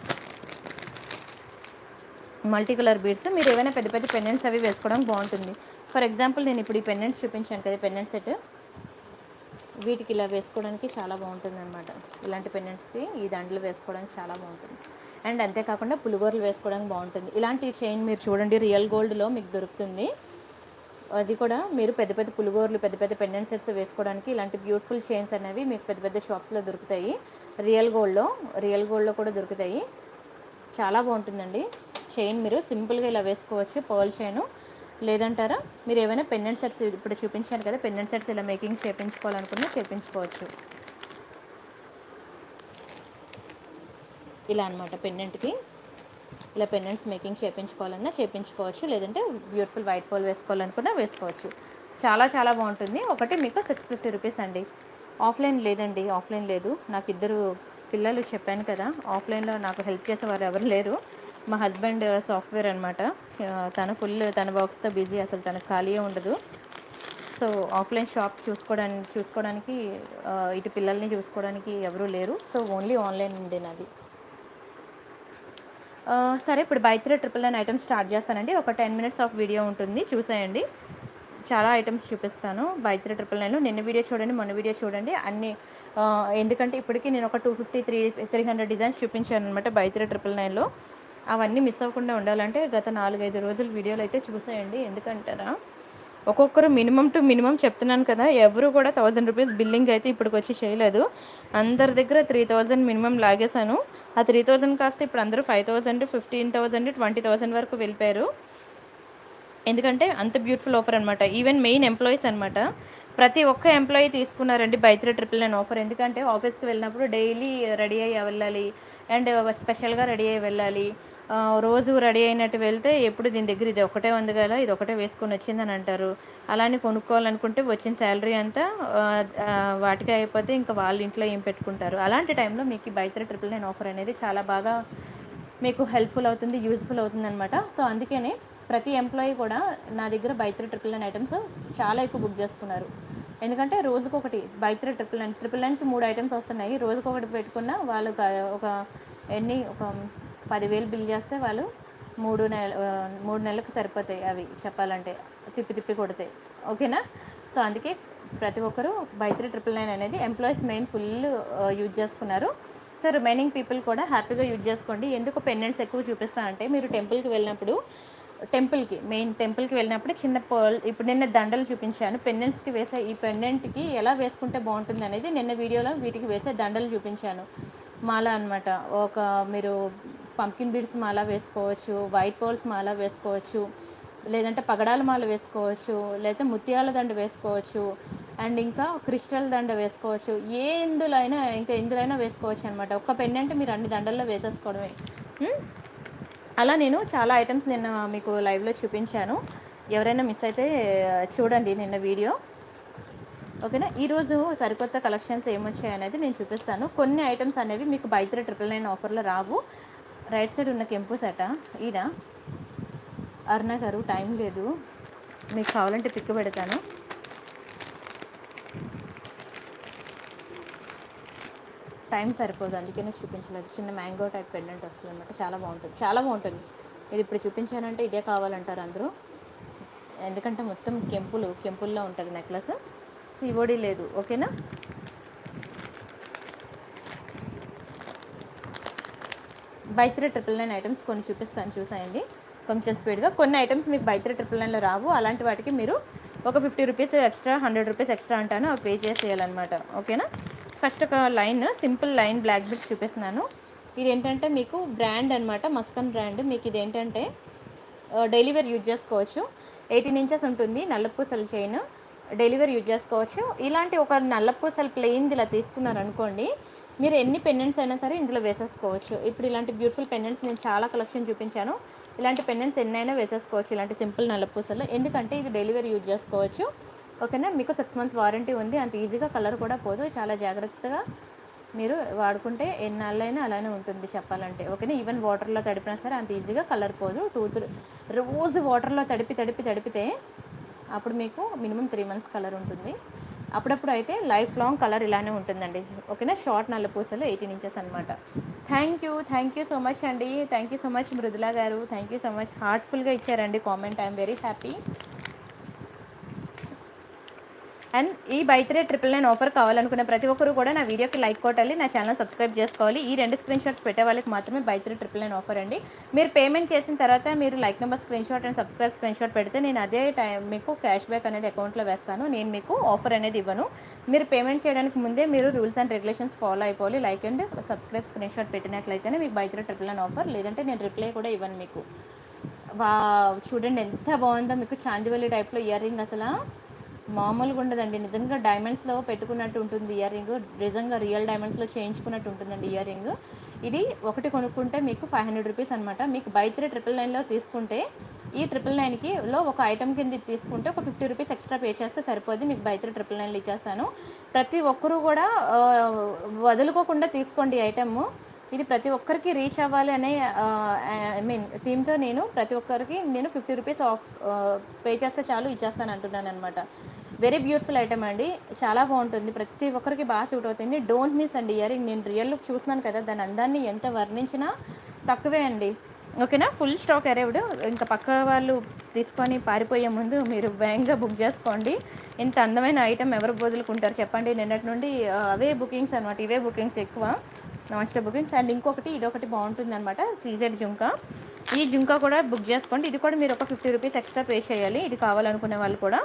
మల్టీ కలర్ బీడ్స్. మీరు ఏమైనా పెద్ద పెద్ద పెండెంట్స్ అవి వేసుకోవడానికి బాగుంటుంది. ఫర్ ఎగ్జాంపుల్ నేను ఇప్పుడు ఈ పెండెంట్స్ చూపించాను కదా, పెండెంట్ సెట్, వీటికి ఇలా వేసుకోవడానికి చాలా బాగుంటుంది అనమాట. ఇలాంటి పెండెంట్స్కి ఈ దండలు వేసుకోవడానికి చాలా బాగుంటుంది. అండ్ అంతేకాకుండా పులిగోరలు వేసుకోవడానికి బాగుంటుంది. ఇలాంటి చైన్ మీరు చూడండి, రియల్ గోల్డ్లో మీకు దొరుకుతుంది. అది కూడా మీరు పెద్ద పెద్ద పులిగోరలు, పెద్ద పెద్ద పెండెంట్ సెట్స్ వేసుకోవడానికి ఇలాంటి బ్యూటిఫుల్ చైన్స్ అనేవి మీకు పెద్ద పెద్ద షాప్స్లో దొరుకుతాయి. రియల్ గోల్డ్లో కూడా దొరుకుతాయి. చాలా బాగుంటుందండి చైన్. మీరు సింపుల్గా ఇలా వేసుకోవచ్చు, పర్ల్ చైను. లేదంటారా, మీరు ఏమైనా పెండెంట్ సెట్స్ ఇప్పుడు చూపించాను కదా, పెండెంట్ సెట్స్ ఇలా మేకింగ్ చేయించుకోవాలనుకున్నా చేయించుకోవచ్చు. ఇలా అనమాట, పెండెంట్కి ఇలా పెండెంట్స్ మేకింగ్ చేయించుకోవాలన్నా చేయించుకోవచ్చు. లేదంటే బ్యూటిఫుల్ వైట్ పోల్ వేసుకోవాలనుకున్నా వేసుకోవచ్చు. చాలా చాలా బాగుంటుంది. ఒకటి మీకు 650 రూపీస్ అండి. ఆఫ్లైన్ లేదండి, ఆఫ్లైన్ లేదు. నాకు 2 పిల్లలు, చెప్పాను కదా, ఆఫ్లైన్లో నాకు హెల్ప్ చేసేవారు ఎవరు లేరు. మా హస్బెండ్ సాఫ్ట్వేర్ అనమాట, తను ఫుల్ తన వర్క్స్తో బిజీ, అసలు తనకు ఖాళీయే ఉండదు. సో ఆఫ్లైన్ షాప్ చూసుకోవడానికి ఇటు పిల్లల్ని చూసుకోవడానికి ఎవరూ లేరు. సో ఓన్లీ ఆన్లైన్ ఉంది నాది. సరే, ఇప్పుడు బై 3 999 ఐటమ్స్ స్టార్ట్ చేస్తానండి. ఒక 10 మినిట్స్ ఆఫ్ వీడియో ఉంటుంది, చూసేయండి. చాలా ఐటమ్స్ చూపిస్తాను బై 3 999. నిన్న వీడియో చూడండి, మొన్న వీడియో చూడండి, అన్నీ. ఎందుకంటే ఇప్పటికీ నేను ఒక 250-300 డిజైన్స్ చూపించాను అనమాట బై 3 999లో. అవన్నీ మిస్ అవ్వకుండా ఉండాలంటే గత 4-5 రోజుల వీడియోలు అయితే చూసేయండి. ఎందుకంటారా, ఒక్కొక్కరు మినిమం టు మినిమం చెప్తున్నాను కదా, ఎవరు కూడా 1000 రూపీస్ బిల్లింగ్ అయితే ఇప్పటికి వచ్చి చేయలేదు. అందరి దగ్గర 3000 మినిమం లాగేశాను. ఆ 3000 కాస్త ఇప్పుడు అందరూ 5000, 15,000, 20,000 వరకు వెళ్ళిపోయారు. ఎందుకంటే అంత బ్యూటిఫుల్ ఆఫర్ అనమాట. ఈవెన్ మెయిన్ ఎంప్లాయీస్ అనమాట, ప్రతి ఒక్క ఎంప్లాయీ తీసుకున్నారండి బై 3 999 ఆఫర్. ఎందుకంటే ఆఫీస్కి వెళ్ళినప్పుడు డైలీ రెడీ అయ్యి వెళ్ళాలి, అండ్ స్పెషల్గా రెడీ అయ్యి వెళ్ళాలి. రోజు రెడీ అయినట్టు వెళ్తే ఎప్పుడు దీని దగ్గర ఇది ఒకటే ఉంది కదా, ఇది ఒకటే వేసుకొని వచ్చిందని అంటారు. అలానే కొనుక్కోవాలనుకుంటే వచ్చిన శాలరీ అంతా వాటికే అయిపోతే ఇంకా వాళ్ళ ఇంట్లో ఏం పెట్టుకుంటారు. అలాంటి టైంలో మీకు బై 3 999 ఆఫర్ అనేది చాలా బాగా మీకు హెల్ప్ఫుల్ అవుతుంది, యూజ్ఫుల్ అవుతుంది అనమాట. సో అందుకనే ప్రతి ఎంప్లాయీ కూడా నా దగ్గర బై 3 999 ఐటమ్స్ చాలా ఎక్కువ బుక్ చేసుకున్నారు. ఎందుకంటే రోజుకొకటి బై 3 999, 999కి 3 ఐటమ్స్ వస్తున్నాయి. రోజుకొకటి పెట్టుకున్న వాళ్ళు ఒక 10,000 బిల్ చేస్తే వాళ్ళు 3 నెలలకు సరిపోతాయి అవి, చెప్పాలంటే తిప్పి కొడతాయి. ఓకేనా? సో అందుకే ప్రతి ఒక్కరు బై 3 999 అనేది ఎంప్లాయీస్ మెయిన్ ఫుల్ యూజ్ చేసుకున్నారు. సో రిమైనింగ్ పీపుల్ కూడా హ్యాపీగా యూజ్ చేసుకోండి. ఎందుకు పెండెంట్స్ ఎక్కువ చూపిస్తానంటే, మీరు టెంపుల్కి వెళ్ళినప్పుడు మెయిన్ టెంపుల్కి వెళ్ళినప్పుడు చిన్న ఇప్పుడు నిన్న దండలు చూపించాను, పెండెంట్స్కి వేసే ఈ పెండెంట్కి ఎలా వేసుకుంటే బాగుంటుంది అనేది నిన్న వీడియోలో వీటికి వేసే దండలు చూపించాను. మాల అనమాట, మీరు పంకిన్ బీడ్స్ మాల వేసుకోవచ్చు, వైట్ పోల్స్ మాల వేసుకోవచ్చు, లేదంటే పగడాల మాల వేసుకోవచ్చు, లేదా ముత్యాల దండ వేసుకోవచ్చు, అండ్ ఇంకా క్రిస్టల్ దండ వేసుకోవచ్చు. ఎందులో అయినా వేసుకోవచ్చు అనమాట. ఒక్క పెండెంట్ మీరు అన్ని దండల్లో వేసేసుకోవడమే. అలా నేను చాలా ఐటమ్స్ నిన్న మీకు లైవ్లో చూపించాను. ఎవరైనా మిస్ అయితే చూడండి నిన్న వీడియో. ఓకేనా? ఈరోజు సరికొత్త కలెక్షన్స్ ఏమొచ్చాయనేది నేను చూపిస్తాను. కొన్ని ఐటమ్స్ అనేవి మీకు బై 3 999 ఆఫర్లో రావు. రైట్ సైడ్ ఉన్న కెంపు సెట ఈయన అరుణ గారు, టైం లేదు, మీకు కావాలంటే పిక్ పెడతాను. టైం సరిపోదు, అందుకనే చూపించలేదు. చిన్న మ్యాంగో టైప్ పెండెంట్ వస్తుంది అనమాట, చాలా బాగుంటుంది. ఇది ఇప్పుడు చూపించానంటే ఇదే కావాలంటారు అందరూ. ఎందుకంటే మొత్తం కెంపుల్లో ఉంటుంది నెక్లెస్, సివోడి లేదు. ఓకేనా? బై 3 999 ఐటమ్స్ కొన్ని చూపిస్తాను, చూసేయండి కొంచెం స్పీడ్గా. కొన్ని ఐటమ్స్ మీకు బై 3 999లో రావు. అలాంటి వాటికి మీరు ఒక 50 రూపీస్ ఎక్స్ట్రా, 100 రూపీస్ ఎక్స్ట్రా అంటాను, అవి పే చేసేయాలన్నమాట. ఓకేనా? ఫస్ట్ ఒక సింపుల్ లైన్ బ్లాక్ బీడ్స్ చూపిస్తున్నాను. ఇది ఏంటంటే మీకు బ్రాండ్ అనమాట, మస్కన్ బ్రాండ్. మీకు ఇదేంటంటే డైలీ వేర్ యూజ్ చేసుకోవచ్చు. 18 ఇంచెస్ ఉంటుంది, నల్లపూసల చైన్, డైలీ వేర్ యూజ్ చేసుకోవచ్చు. ఇలాంటి ఒక నల్లపూసల ప్లెయిన్ది ఇలా తీసుకున్నారనుకోండి, మీరు ఎన్ని పెండెంట్స్ అయినా సరే ఇందులో వేసేసుకోవచ్చు. ఇప్పుడు ఇలాంటి బ్యూటిఫుల్ పెండెంట్స్ నేను చాలా కలెక్షన్ చూపించాను. ఇలాంటి పెండెంట్స్ ఎన్నైనా వేసేసుకోవచ్చు ఇలాంటి సింపుల్ నల్లపూసలు. ఎందుకంటే ఇది డైలీ వేర్ యూజ్ చేసుకోవచ్చు. ఓకేనా. మీకు 6 మంత్స్ వారంటీ ఉంది. అంత ఈజీగా కలర్ కూడా పోదు. చాలా జాగ్రత్తగా మీరు వాడుకుంటే ఎన్నాళ్ళైనా అలానే ఉంటుంది చెప్పాలంటే. ఓకేనా. ఈవెన్ వాటర్లో తడిపినా సరే అంత ఈజీగా కలర్ పోదు. రోజు వాటర్లో తడిపితే అప్పుడు మీకు మినిమం 3 మంత్స్ కలర్ ఉంటుంది. అప్పుడప్పుడు అయితే లైఫ్ లాంగ్ కలర్ ఇలానే ఉంటుందండి. ఓకేనా. షార్ట్ నల్ల పూసలు 18 ఇంచెస్ అనమాట. థ్యాంక్ యూ సో మచ్ అండి. Thank you so much Mrudula గారు. Thank you so much. హార్ట్ఫుల్గా ఇచ్చారండి comment. I'm very happy. And ఈ బై 3 999 ఆఫర్ కావాలనుకున్న ప్రతి ఒక్కరు కూడా నా వీడియోకి లైక్ కొట్టాలి, నా ఛానల్ సబ్స్క్రైబ్ చేసుకోవాలి. ఈ 2 స్క్రీన్ షాట్స్ పెట్టే వాళ్ళకి మాత్రమే బై 3 999 ఆఫర్ అండి. మీరు పేమెంట్ చేసిన తర్వాత మీరు like number screenshot and subscribe screenshot పెడితే నేను అదే టైం మీకు క్యాష్ బ్యాక్ అనేది అకౌంట్లో వేస్తాను. నేను మీకు ఆఫర్ అనేది ఇవ్వను. మీరు పేమెంట్ చేయడానికి ముందే మీరు రూల్స్ అండ్ రెగ్యులేషన్స్ ఫాలో అయిపోవాలి. Like and subscribe screenshot పెట్టినట్లయితేనే మీకు బై 3 999 ఆఫర్, లేదంటే నేను రిప్లై కూడా ఇవ్వను మీకు. చూడండి ఎంత బాగుందో, మీకు చాందివల్లి టైప్లో ఇయర్ రింగ్ అసలు మామూలుగా ఉండదండి. నిజంగా డైమండ్స్లో పెట్టుకున్నట్టు ఉంటుంది ఇయర్ రింగ్. నిజంగా రియల్ డైమండ్స్లో చేయించుకున్నట్టు ఉంటుందండి ఇయర్ రింగ్. ఇది ఒకటి కొనుక్కుంటే మీకు 500 రూపీస్ అనమాట. మీకు బై 3 999లో తీసుకుంటే ఈ 999లో ఒక ఐటమ్ కింద తీసుకుంటే ఒక 50 రూపీస్ ఎక్స్ట్రా పే చేస్తే సరిపోద్ది. మీకు బై 3 999లో ఇచ్చేస్తాను. ప్రతి ఒక్కరూ కూడా వదులుకోకుండా తీసుకోండి ఐటమ్. ఇది ప్రతి ఒక్కరికి రీచ్ అవ్వాలి అనే థీమ్తో నేను ప్రతి ఒక్కరికి నేను 50 రూపీస్ ఆఫ్ పే చేస్తే చాలు ఇచ్చేస్తాను అంటున్నాను అనమాట. వెరీ బ్యూటిఫుల్ ఐటమ్ అండి. చాలా బాగుంటుంది. ప్రతి ఒక్కరికి బాగా సూట్ అవుతుంది. డోంట్ మిస్ అండి ఇయర్ రింగ్. నేను రియల్ లుక్ చూస్తున్నాను కదా, దాని అందాన్ని ఎంత వర్ణించినా తక్కువే అండి. ఓకేనా. Full stock arrived. ఇంకా పక్క వాళ్ళు తీసుకొని పారిపోయే ముందు మీరు వేగంగా బుక్ చేసుకోండి. ఇంత అందమైన ఐటమ్ ఎవరు వదులుకుంటారు చెప్పండి. నిన్నటి నుండి అవే బుకింగ్స్ అనమాట. ఇవే బుకింగ్స్ ఎక్కువ, నాన్ స్టాప్ బుకింగ్స్. అండ్ ఇంకొకటి ఇదొకటి బాగుంటుంది అనమాట, సీజెడ్ జుంకా. ఈ జుంకా కూడా బుక్ చేసుకోండి. ఇది కూడా మీరు ఒక 50 రూపీస్ ఎక్స్ట్రా పే చేయాలి. ఇది కావాలనుకునే వాళ్ళు కూడా.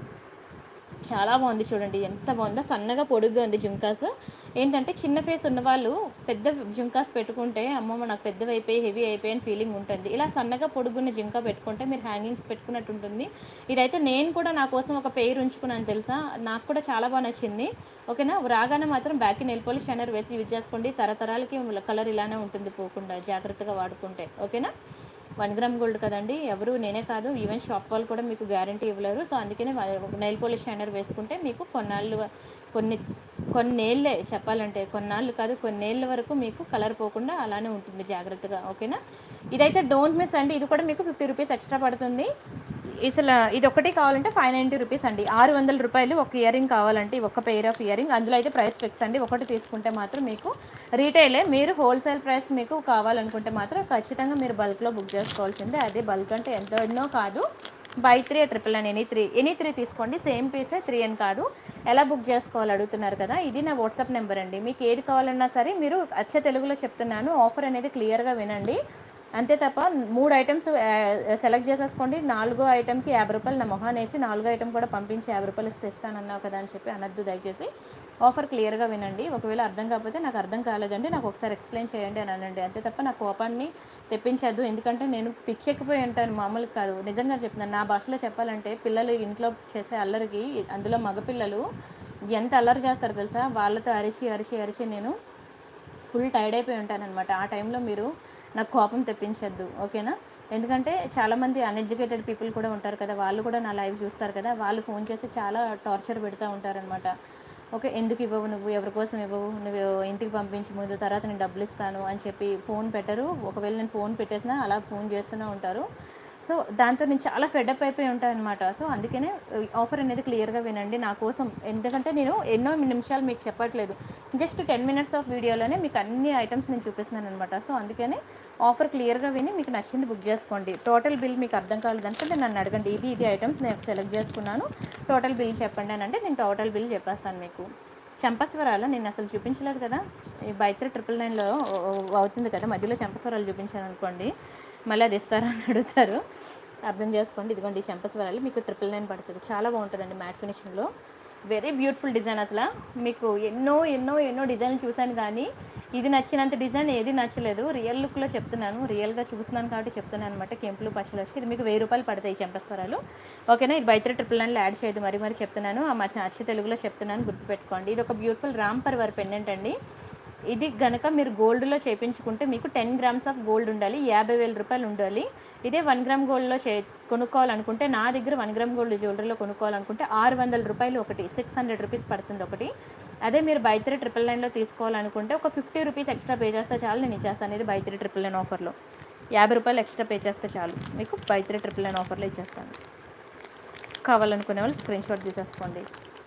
చాలా బాగుంది చూడండి, ఎంత బాగుందో. సన్నగా పొడుగ్గా ఉంది జుంకాస్. ఏంటంటే చిన్న ఫేస్ ఉన్న వాళ్ళు పెద్ద జుంకాస్ పెట్టుకుంటే అమ్మమ్మ నాకు పెద్దవి అయిపోయి హెవీ అయిపోయి అని ఫీలింగ్ ఉంటుంది. ఇలా సన్నగా పొడుగున్న జుంకా పెట్టుకుంటే మీరు హ్యాంగింగ్స్ పెట్టుకున్నట్టు ఉంటుంది. ఇదైతే నేను కూడా నా కోసం ఒక పెయిర్ ఉంచుకున్నాను తెలుసా. నాకు కూడా చాలా బాగా నచ్చింది. ఓకేనా. రాగానే మాత్రం బ్యాక్కి నెయిల్ పాలిష్ షైనర్ వేసి యూజ్ చేసుకోండి. తరతరాలకి కలర్ ఇలానే ఉంటుంది పోకుండా, జాగ్రత్తగా వాడుకుంటే. ఓకేనా. 1 గ్రామ్ గోల్డ్ కదండి, ఎవరు నేనే కాదు ఈవెన్ షాప్ వాళ్ళు కూడా మీకు గ్యారంటీ ఇవ్వలేరు. సో అందుకనే నెయిల్ పాలిష్ షైనర్ వేసుకుంటే మీకు కొన్నేళ్ళే చెప్పాలంటే, కొన్నాళ్ళు కాదు కొన్నేళ్ళ వరకు మీకు కలర్ పోకుండా అలానే ఉంటుంది జాగ్రత్తగా. ఓకేనా. ఇదైతే డోంట్ మిస్ అండి. ఇది కూడా మీకు 50 రూపీస్ ఎక్స్ట్రా పడుతుంది. అసలు ఇది ఒకటి కావాలంటే 590 రూపీస్ అండి. 600 రూపాయలు ఒక ఇయర్ రింగ్ కావాలంటే ఒక పెయిర్ ఆఫ్ ఇయర్ రింగ్. అందులో అయితే ప్రైస్ ఫిక్స్ అండి. ఒకటి తీసుకుంటే మాత్రం మీకు రీటైలే. మీరు హోల్సేల్ ప్రైస్ మీకు కావాలనుకుంటే మాత్రం ఖచ్చితంగా మీరు బల్క్లో బుక్ చేసుకోవాల్సిందే. అదే బల్క్ అంటే ఎన్నో కాదు, బై 3 999 ఎనీ త్రీ తీసుకోండి. సేమ్ పీసే 3 అని కాదు. ఎలా బుక్ చేసుకోవాలి అడుగుతున్నారు కదా, ఇది నా వాట్సాప్ నెంబర్ అండి. మీకు ఏది కావాలన్నా సరే మీరు అచ్చ తెలుగులో చెప్తున్నాను. ఆఫర్ అనేది క్లియర్గా వినండి అంతే తప్ప 3 ఐటమ్స్ సెలెక్ట్ చేసేసుకోండి. 4వ ఐటమ్కి 50 రూపాయలు నా మొహాన్ వేసి 4వ ఐటమ్ కూడా పంపించి 50 రూపాయలు ఇస్తే ఇస్తానన్నావు కదా అని చెప్పి అనద్దు దయచేసి. ఆఫర్ క్లియర్గా వినండి. ఒకవేళ అర్థం కాకపోతే నాకు అర్థం కాలేదండి, నాకు ఒకసారి ఎక్స్ప్లెయిన్ చేయండి అని అనండి. అంతే తప్ప నా కోపాన్ని తెప్పించద్దు. ఎందుకంటే నేను పిచ్చెక్కిపోయి ఉంటాను, మామూలు కాదు. నిజంగా చెప్తున్నాను. నా భాషలో చెప్పాలంటే పిల్లలు ఇంట్లో చేసే అల్లరికి, అందులో మగపిల్లలు ఎంత అల్లరి చేస్తారు తెలుసా. వాళ్ళతో అరిచి నేను ఫుల్ టైర్డ్ అయిపోయి ఉంటానన్నమాట. ఆ టైంలో మీరు నాకు కోపం తెప్పించద్దు. ఓకేనా. ఎందుకంటే చాలామంది అన్ఎడ్యుకేటెడ్ పీపుల్ కూడా ఉంటారు కదా, వాళ్ళు కూడా నా లైవ్ చూస్తారు కదా, వాళ్ళు ఫోన్ చేసి చాలా టార్చర్ పెడతా ఉంటారనమాట. ఓకే, ఎందుకు ఇవ్వవు నువ్వు, ఎవరి కోసం ఇవ్వవు, నువ్వు ఇంటికి పంపించి ముందు తర్వాత నేను డబ్బులు ఇస్తాను అని చెప్పి ఫోన్ పెట్టరు. ఒకవేళ నేను ఫోన్ పెట్టేసినా అలా ఫోన్ చేస్తూనే ఉంటారు. సో దాంతో నేను చాలా ఫెడప్ అయిపోయి ఉంటాను అనమాట. సో అందుకనే ఆఫర్ అనేది క్లియర్గా వినండి నా కోసం. ఎందుకంటే నేను ఎన్నో నిమిషాలు మీకు చెప్పట్లేదు, జస్ట్ 10 మినిట్స్ ఆఫ్ వీడియోలోనే మీకు అన్ని ఐటమ్స్ నేను చూపిస్తున్నాను అనమాట. సో అందుకనే ఆఫర్ క్లియర్గా విని మీకు నచ్చింది బుక్ చేసుకోండి. టోటల్ బిల్ మీకు అర్థం కాలేదంటే నన్ను అడగండి. ఇది ఐటమ్స్ నేను సెలెక్ట్ చేసుకున్నాను, టోటల్ బిల్ చెప్పండి అని అంటే నేను టోటల్ బిల్ చెప్పేస్తాను మీకు. చంపస్వరాలు నేను అసలు చూపించలేదు కదా, ఈ బై 3 999లో అవుతుంది కదా, మధ్యలో చంపస్వరాలు చూపించాను అనుకోండి మళ్ళీ అది ఇస్తారని అడుగుతారు, అర్థం చేసుకోండి. ఇదిగోండి ఈ చంపస్వరాలు మీకు 999 పడుతుంది. చాలా బాగుంటుందండి మ్యాట్ ఫినిషింగ్లో, వెరీ బ్యూటిఫుల్ డిజైన్. అసలు మీకు ఎన్నో డిజైన్లు చూశాను కానీ ఇది నచ్చినంత డిజైన్ ఏది నచ్చలేదు. రియల్ లుక్లో చెప్తున్నాను, రియల్గా చూస్తున్నాను కాబట్టి చెప్తున్నాను అనమాట. కెంపులు పచ్చలు వచ్చి ఇది మీకు 1000 రూపాయలు పడతాయి చంపస్వరాలు. ఓకేనా. ఇది బై 3 999లో యాడ్ చేయదు, మరి చెప్తున్నాను. మా అచ్చ తెలుగులో చెప్తున్నాను, గుర్తుపెట్టుకోండి. ఇది ఒక బ్యూటిఫుల్ రామ్ పర్వర్ పెండెంట్ అండి. ఇది గనక మీరు గోల్డ్లో చేయించుకుంటే మీకు 10 గ్రామ్స్ ఆఫ్ గోల్డ్ ఉండాలి, 50,000 రూపాయలు ఉండాలి. ఇదే 1 గ్రామ్ గోల్డ్లో కొనుక్కోవాలనుకుంటే, నా దగ్గర 1 గ్రామ్ గోల్డ్ జ్యువెలరీలో కొనుక్కోవాలనుకుంటే 600 రూపాయలు ఒకటి, 600 రూపీస్ పడుతుంది ఒకటి. అదే మీరు బై 3 999లో తీసుకోవాలనుకుంటే ఒక 50 రూపీస్ ఎక్స్ట్రా పే చేస్తే చాలు, నేను ఇచ్చేస్తాను. ఇది బై 3 999 ఆఫర్లో 50 రూపాయలు ఎక్స్ట్రా పే చేస్తే చాలు, మీకు బై 3 999 ఆఫర్లో ఇచ్చేస్తాను. కావాలనుకునే వాళ్ళు స్క్రీన్ షాట్ తీసేసుకోండి.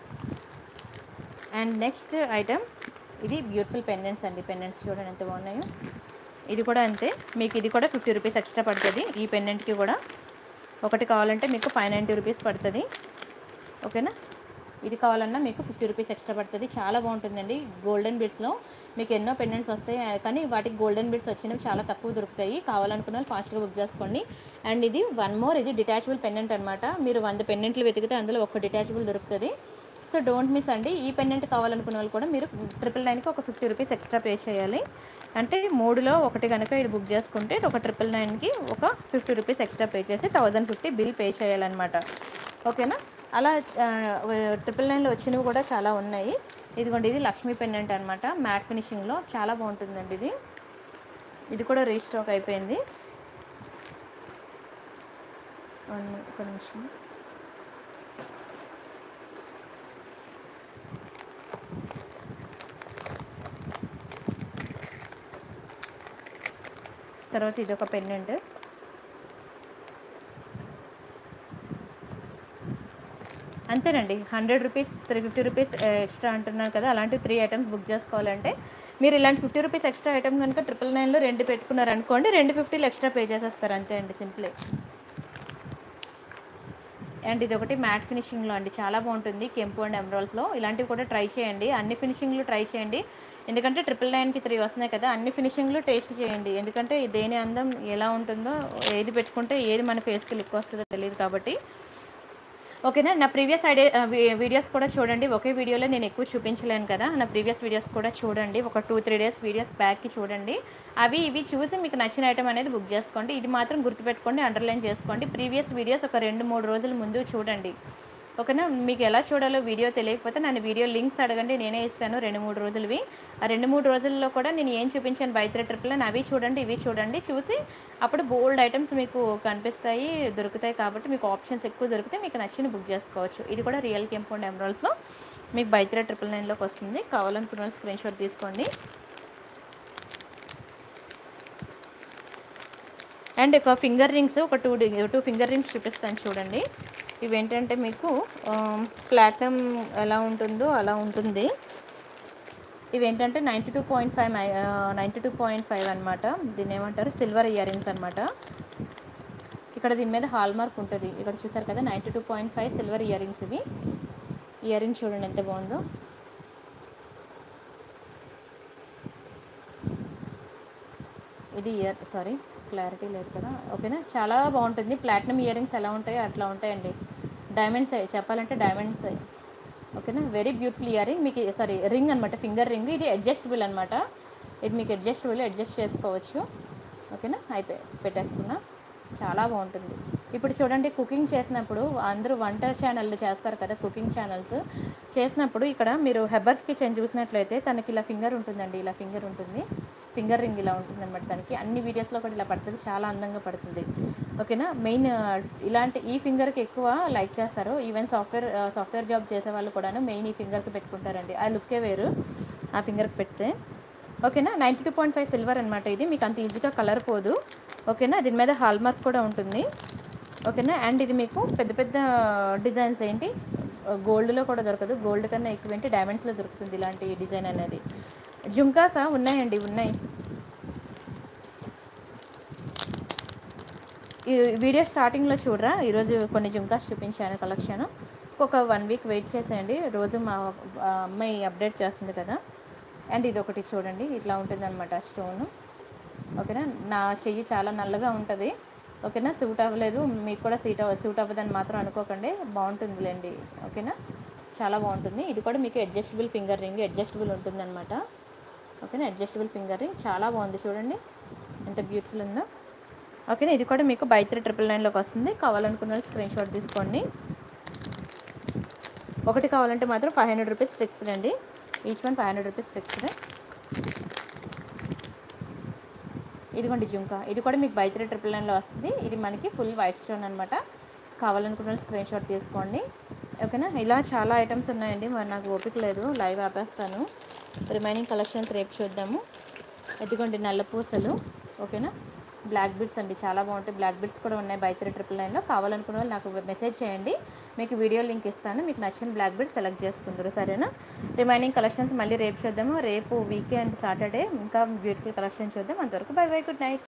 అండ్ నెక్స్ట్ ఐటమ్, ఇది బ్యూటిఫుల్ పెండెంట్స్ అండి. పెండెంట్స్ చూడండి ఎంత బాగున్నాయో. ఇది కూడా అంతే, మీకు ఇది కూడా 50 రూపీస్ ఎక్స్ట్రా పడుతుంది. ఈ పెండెంట్కి కూడా ఒకటి కావాలంటే మీకు 590 రూపీస్ పడుతుంది. ఓకేనా, ఇది కావాలన్నా మీకు 50 రూపీస్ ఎక్స్ట్రా పడుతుంది. చాలా బాగుంటుందండి. గోల్డెన్ బీడ్స్లో మీకు ఎన్నో పెండెంట్స్ వస్తాయి, కానీ వాటికి గోల్డెన్ బీడ్స్ వచ్చినవి చాలా తక్కువ దొరుకుతాయి. కావాలనుకున్న వాళ్ళు ఫాస్ట్గా బుక్ చేసుకోండి. అండ్ ఇది వన్ మోర్, ఇది డిటాచబుల్ పెండెంట్ అనమాట. మీరు 100 పెండెంట్లు వెతికితే అందులో ఒక డిటాచబుల్ దొరుకుతుంది. సో డోంట్ మిస్ అండి. ఈ పెండెంట్ కావాలనుకున్న వాళ్ళు కూడా మీరు 999కి ఒక 50 రూపీస్ ఎక్స్ట్రా పే చేయాలి. అంటే 3లో ఒకటి కనుక ఇది బుక్ చేసుకుంటే ఒక 999కి ఒక 50 రూపీస్ ఎక్స్ట్రా పే చేసి 1050 బిల్ పే చేయాలన్నమాట. ఓకేనా, అలా 999లో వచ్చినవి కూడా చాలా ఉన్నాయి. ఇదిగోండి, ఇది లక్ష్మీ పెండెంట్ అనమాట, మ్యాట్ ఫినిషింగ్లో చాలా బాగుంటుందండి. ఇది కూడా రీస్టాక్ అయిపోయింది. ఒక నిమిషం. తర్వాత ఇది ఒక పెండెంట్, అంతేనండి. 100 రూపీస్ 350 రూపీస్ ఎక్స్ట్రా అంటున్నారు కదా, అలాంటి 3 ఐటమ్స్ బుక్ చేసుకోవాలంటే మీరు ఇలాంటి 50 రూపీస్ ఎక్స్ట్రా ఐటమ్ కనుక 999లో 2 పెట్టుకున్నారనుకోండి, 250 ఎక్స్ట్రా పే చేసేస్తారు, అంతే అండి, సింపులే. అండ్ ఇది ఒకటి మ్యాట్ ఫినిషింగ్లో అండి, చాలా బాగుంటుంది. కెంపు అండ్ ఎమరాల్డ్స్లో ఇలాంటివి కూడా ట్రై చేయండి. అన్ని ఫినిషింగ్లు ట్రై చేయండి, ఎందుకంటే 999కి 3 వస్తున్నాయి కదా, అన్ని ఫినిషింగ్లు టేస్ట్ చేయండి. ఎందుకంటే దేని అందం ఎలా ఉంటుందో, ఏది పెట్టుకుంటే ఏది మన ఫేస్కి లుక్ వస్తుందో తెలియదు కాబట్టి. ఓకేనా, నా ప్రీవియస్ వీడియోస్ కూడా చూడండి. ఒకే వీడియోలో నేను ఎక్కువ చూపించలేను కదా, నా ప్రీవియస్ వీడియోస్ కూడా చూడండి. ఒక 2-3 డేస్ వీడియోస్ బ్యాక్కి చూడండి. అవి ఇవి చూసి మీకు నచ్చిన ఐటమ్ అనేది బుక్ చేసుకోండి. ఇది మాత్రం గుర్తుపెట్టుకోండి, అండర్లైన్ చేసుకోండి. ప్రీవియస్ వీడియోస్ ఒక 2-3 రోజుల ముందు చూడండి. ఓకేనా, మీకు ఎలా చూడాలో వీడియో తెలియకపోతే నన్ను వీడియో లింక్స్ అడగండి, నేనే ఇస్తాను 2-3 రోజులవి. ఆ 2-3 రోజుల్లో కూడా నేను ఏం చూపించాను బై 3 999 అవి చూడండి, ఇవి చూడండి. చూసి అప్పుడు బోల్డ్ ఐటమ్స్ మీకు కనిపిస్తాయి, దొరుకుతాయి. కాబట్టి మీకు ఆప్షన్స్ ఎక్కువ దొరికితే మీకు నచ్చిన బుక్ చేసుకోవచ్చు. ఇది కూడా రియల్ కెంపు అండ్ ఎమరాల్డ్స్లో మీకు బై 3 999లోకి వస్తుంది. కావాలనుకున్న స్క్రీన్ షాట్ తీసుకోండి. అండ్ ఒక ఫింగర్ రింగ్స్, ఒక 2 ఫింగర్ రింగ్స్ చూపిస్తాను చూడండి. ఇవేంటంటే మీకు ప్లాటినం ఎలా ఉంటుందో అలా ఉంటుంది. ఇవేంటంటే 92.5 అనమాట. దీన్ని ఏమంటారు, సిల్వర్ ఇయర్ రింగ్స్ అనమాట. ఇక్కడ దీని మీద హాల్ మార్క్ ఉంటుంది, ఇక్కడ చూసారు కదా, 92.5 సిల్వర్ ఇయర్ రింగ్స్. ఇవి ఇయర్ రింగ్స్ చూడండి ఎంత బాగుందో. ఇది క్లారిటీ లేదు కదా, ఓకేనా, చాలా బాగుంటుంది. ప్లాటినం ఇయర్ రింగ్స్ ఎలా ఉంటాయో అట్లా ఉంటాయండి. డైమండ్స్ చెప్పాలంటే డైమండ్స్. ఓకేనా, వెరీ బ్యూటిఫుల్ ఇయర్ రింగ్. మీకు రింగ్ అనమాట, ఫింగర్ రింగ్. ఇది అడ్జస్టబుల్ అనమాట, ఇది మీకు అడ్జస్ట్ చేసుకోవచ్చు. ఓకేనా, పెట్టేసుకున్నా, చాలా బాగుంటుంది. ఇప్పుడు చూడండి, కుకింగ్ చేసినప్పుడు అందరూ వంట ఛానళ్ళు చేస్తారు కదా, కుకింగ్ ఛానల్స్ చేసినప్పుడు ఇక్కడ మీరు హెబర్స్ కిచెన్ చూసినట్లయితే తనకి ఇలా ఫింగర్ ఉంటుందండి, ఇలా ఫింగర్ ఉంటుంది, ఫింగర్ రింగ్ ఇలా ఉంటుంది అనమాట. దానికి అన్ని వీడియోస్లో కూడా ఇలా పడుతుంది, చాలా అందంగా పడుతుంది. ఓకేనా, మెయిన్ ఇలాంటి ఈ ఫింగర్కి ఎక్కువ లైక్ చేస్తారు. ఈవెన్ సాఫ్ట్వేర్ జాబ్ చేసే వాళ్ళు కూడాను మెయిన్ ఈ ఫింగర్కి పెట్టుకుంటారండి. ఆ లుక్కే వేరు ఆ ఫింగర్కి పెడితే. ఓకేనా, 92.5 సిల్వర్ అనమాట. ఇది మీకు అంత ఈజీగా కలర్ పోదు. ఓకేనా, దీని మీద హాల్ మార్క్ కూడా ఉంటుంది. ఓకేనా, అండ్ ఇది మీకు పెద్ద పెద్ద డిజైన్స్ ఏంటి గోల్డ్లో కూడా దొరకదు, గోల్డ్ కన్నా ఎక్కువ ఏంటి డైమండ్స్లో దొరుకుతుంది ఇలాంటి డిజైన్ అనేది. జుంకాసా ఉన్నాయండి, ఉన్నాయి. ఈ వీడియో స్టార్టింగ్లో చూడరా, ఈరోజు కొన్ని జుంకాస్ చూపించాను కలెక్షన్. ఒక 1 వీక్ వెయిట్ చేసేయండి, రోజు మా అమ్మాయి అప్డేట్ చేస్తుంది కదా. అండ్ ఇది ఒకటి చూడండి, ఇట్లా ఉంటుంది అనమాట స్టోన్. ఓకేనా, నా చెయ్యి చాలా నల్లగా ఉంటుంది. ఓకేనా, సూట్ అవ్వలేదు, మీకు కూడా సూట్ అవ్వదని మాత్రం అనుకోకండి, బాగుంటుందిలేండి. ఓకేనా, చాలా బాగుంటుంది. ఇది కూడా మీకు అడ్జస్టబుల్ ఫింగర్ రింగ్, అడ్జస్టబుల్ ఉంటుంది అనమాట. ఓకేనా, అడ్జస్టబుల్ ఫింగర్ రింగ్ చాలా బాగుంది, చూడండి ఎంత బ్యూటిఫుల్ ఉందో. ఓకేనా, ఇది కూడా మీకు బై 3 999లోకి వస్తుంది. కావాలనుకున్న స్క్రీన్ షాట్ తీసుకోండి. ఒకటి కావాలంటే మాత్రం 500 రూపీస్ ఫిక్స్డ్ అండి, ఈచ్ వన్ 500 రూపీస్ ఫిక్స్డ్. ఇదిగోండి జుంకా, ఇది కూడా మీకు బై 3 999లో వస్తుంది. ఇది మనకి ఫుల్ వైట్ స్టోన్ అనమాట. కావాలనుకున్న స్క్రీన్ షాట్ తీసుకోండి, ఓకేనా. ఇలా చాలా ఐటమ్స్ ఉన్నాయండి, మరి నాకు ఓపిక లేదు, లైవ్ ఆపేస్తాను. రిమైనింగ్ కలెక్షన్స్ రేపు చూద్దాము. ఇదిగోండి నల్ల పూసలు, ఓకేనా. బ్లాక్ బిడ్స్ అండి, చాలా బాగుంటాయి. బ్లాక్ బిడ్స్ కూడా ఉన్నాయి బై 3 999లో. కావాలనుకున్న వాళ్ళు నాకు మెసేజ్ చేయండి, మీకు వీడియో లింక్ ఇస్తాను. మీకు నచ్చిన బ్లాక్ బిడ్స్ సెలెక్ట్ చేసుకుంటారు, సరేనా. రిమైనింగ్ కలెక్షన్స్ మళ్ళీ రేపు చూద్దాము. రేపు వీకెండ్ సాటర్డే ఇంకా బ్యూటిఫుల్ కలెక్షన్ చూద్దాం. అంతవరకు బై బై, గుడ్ నైట్.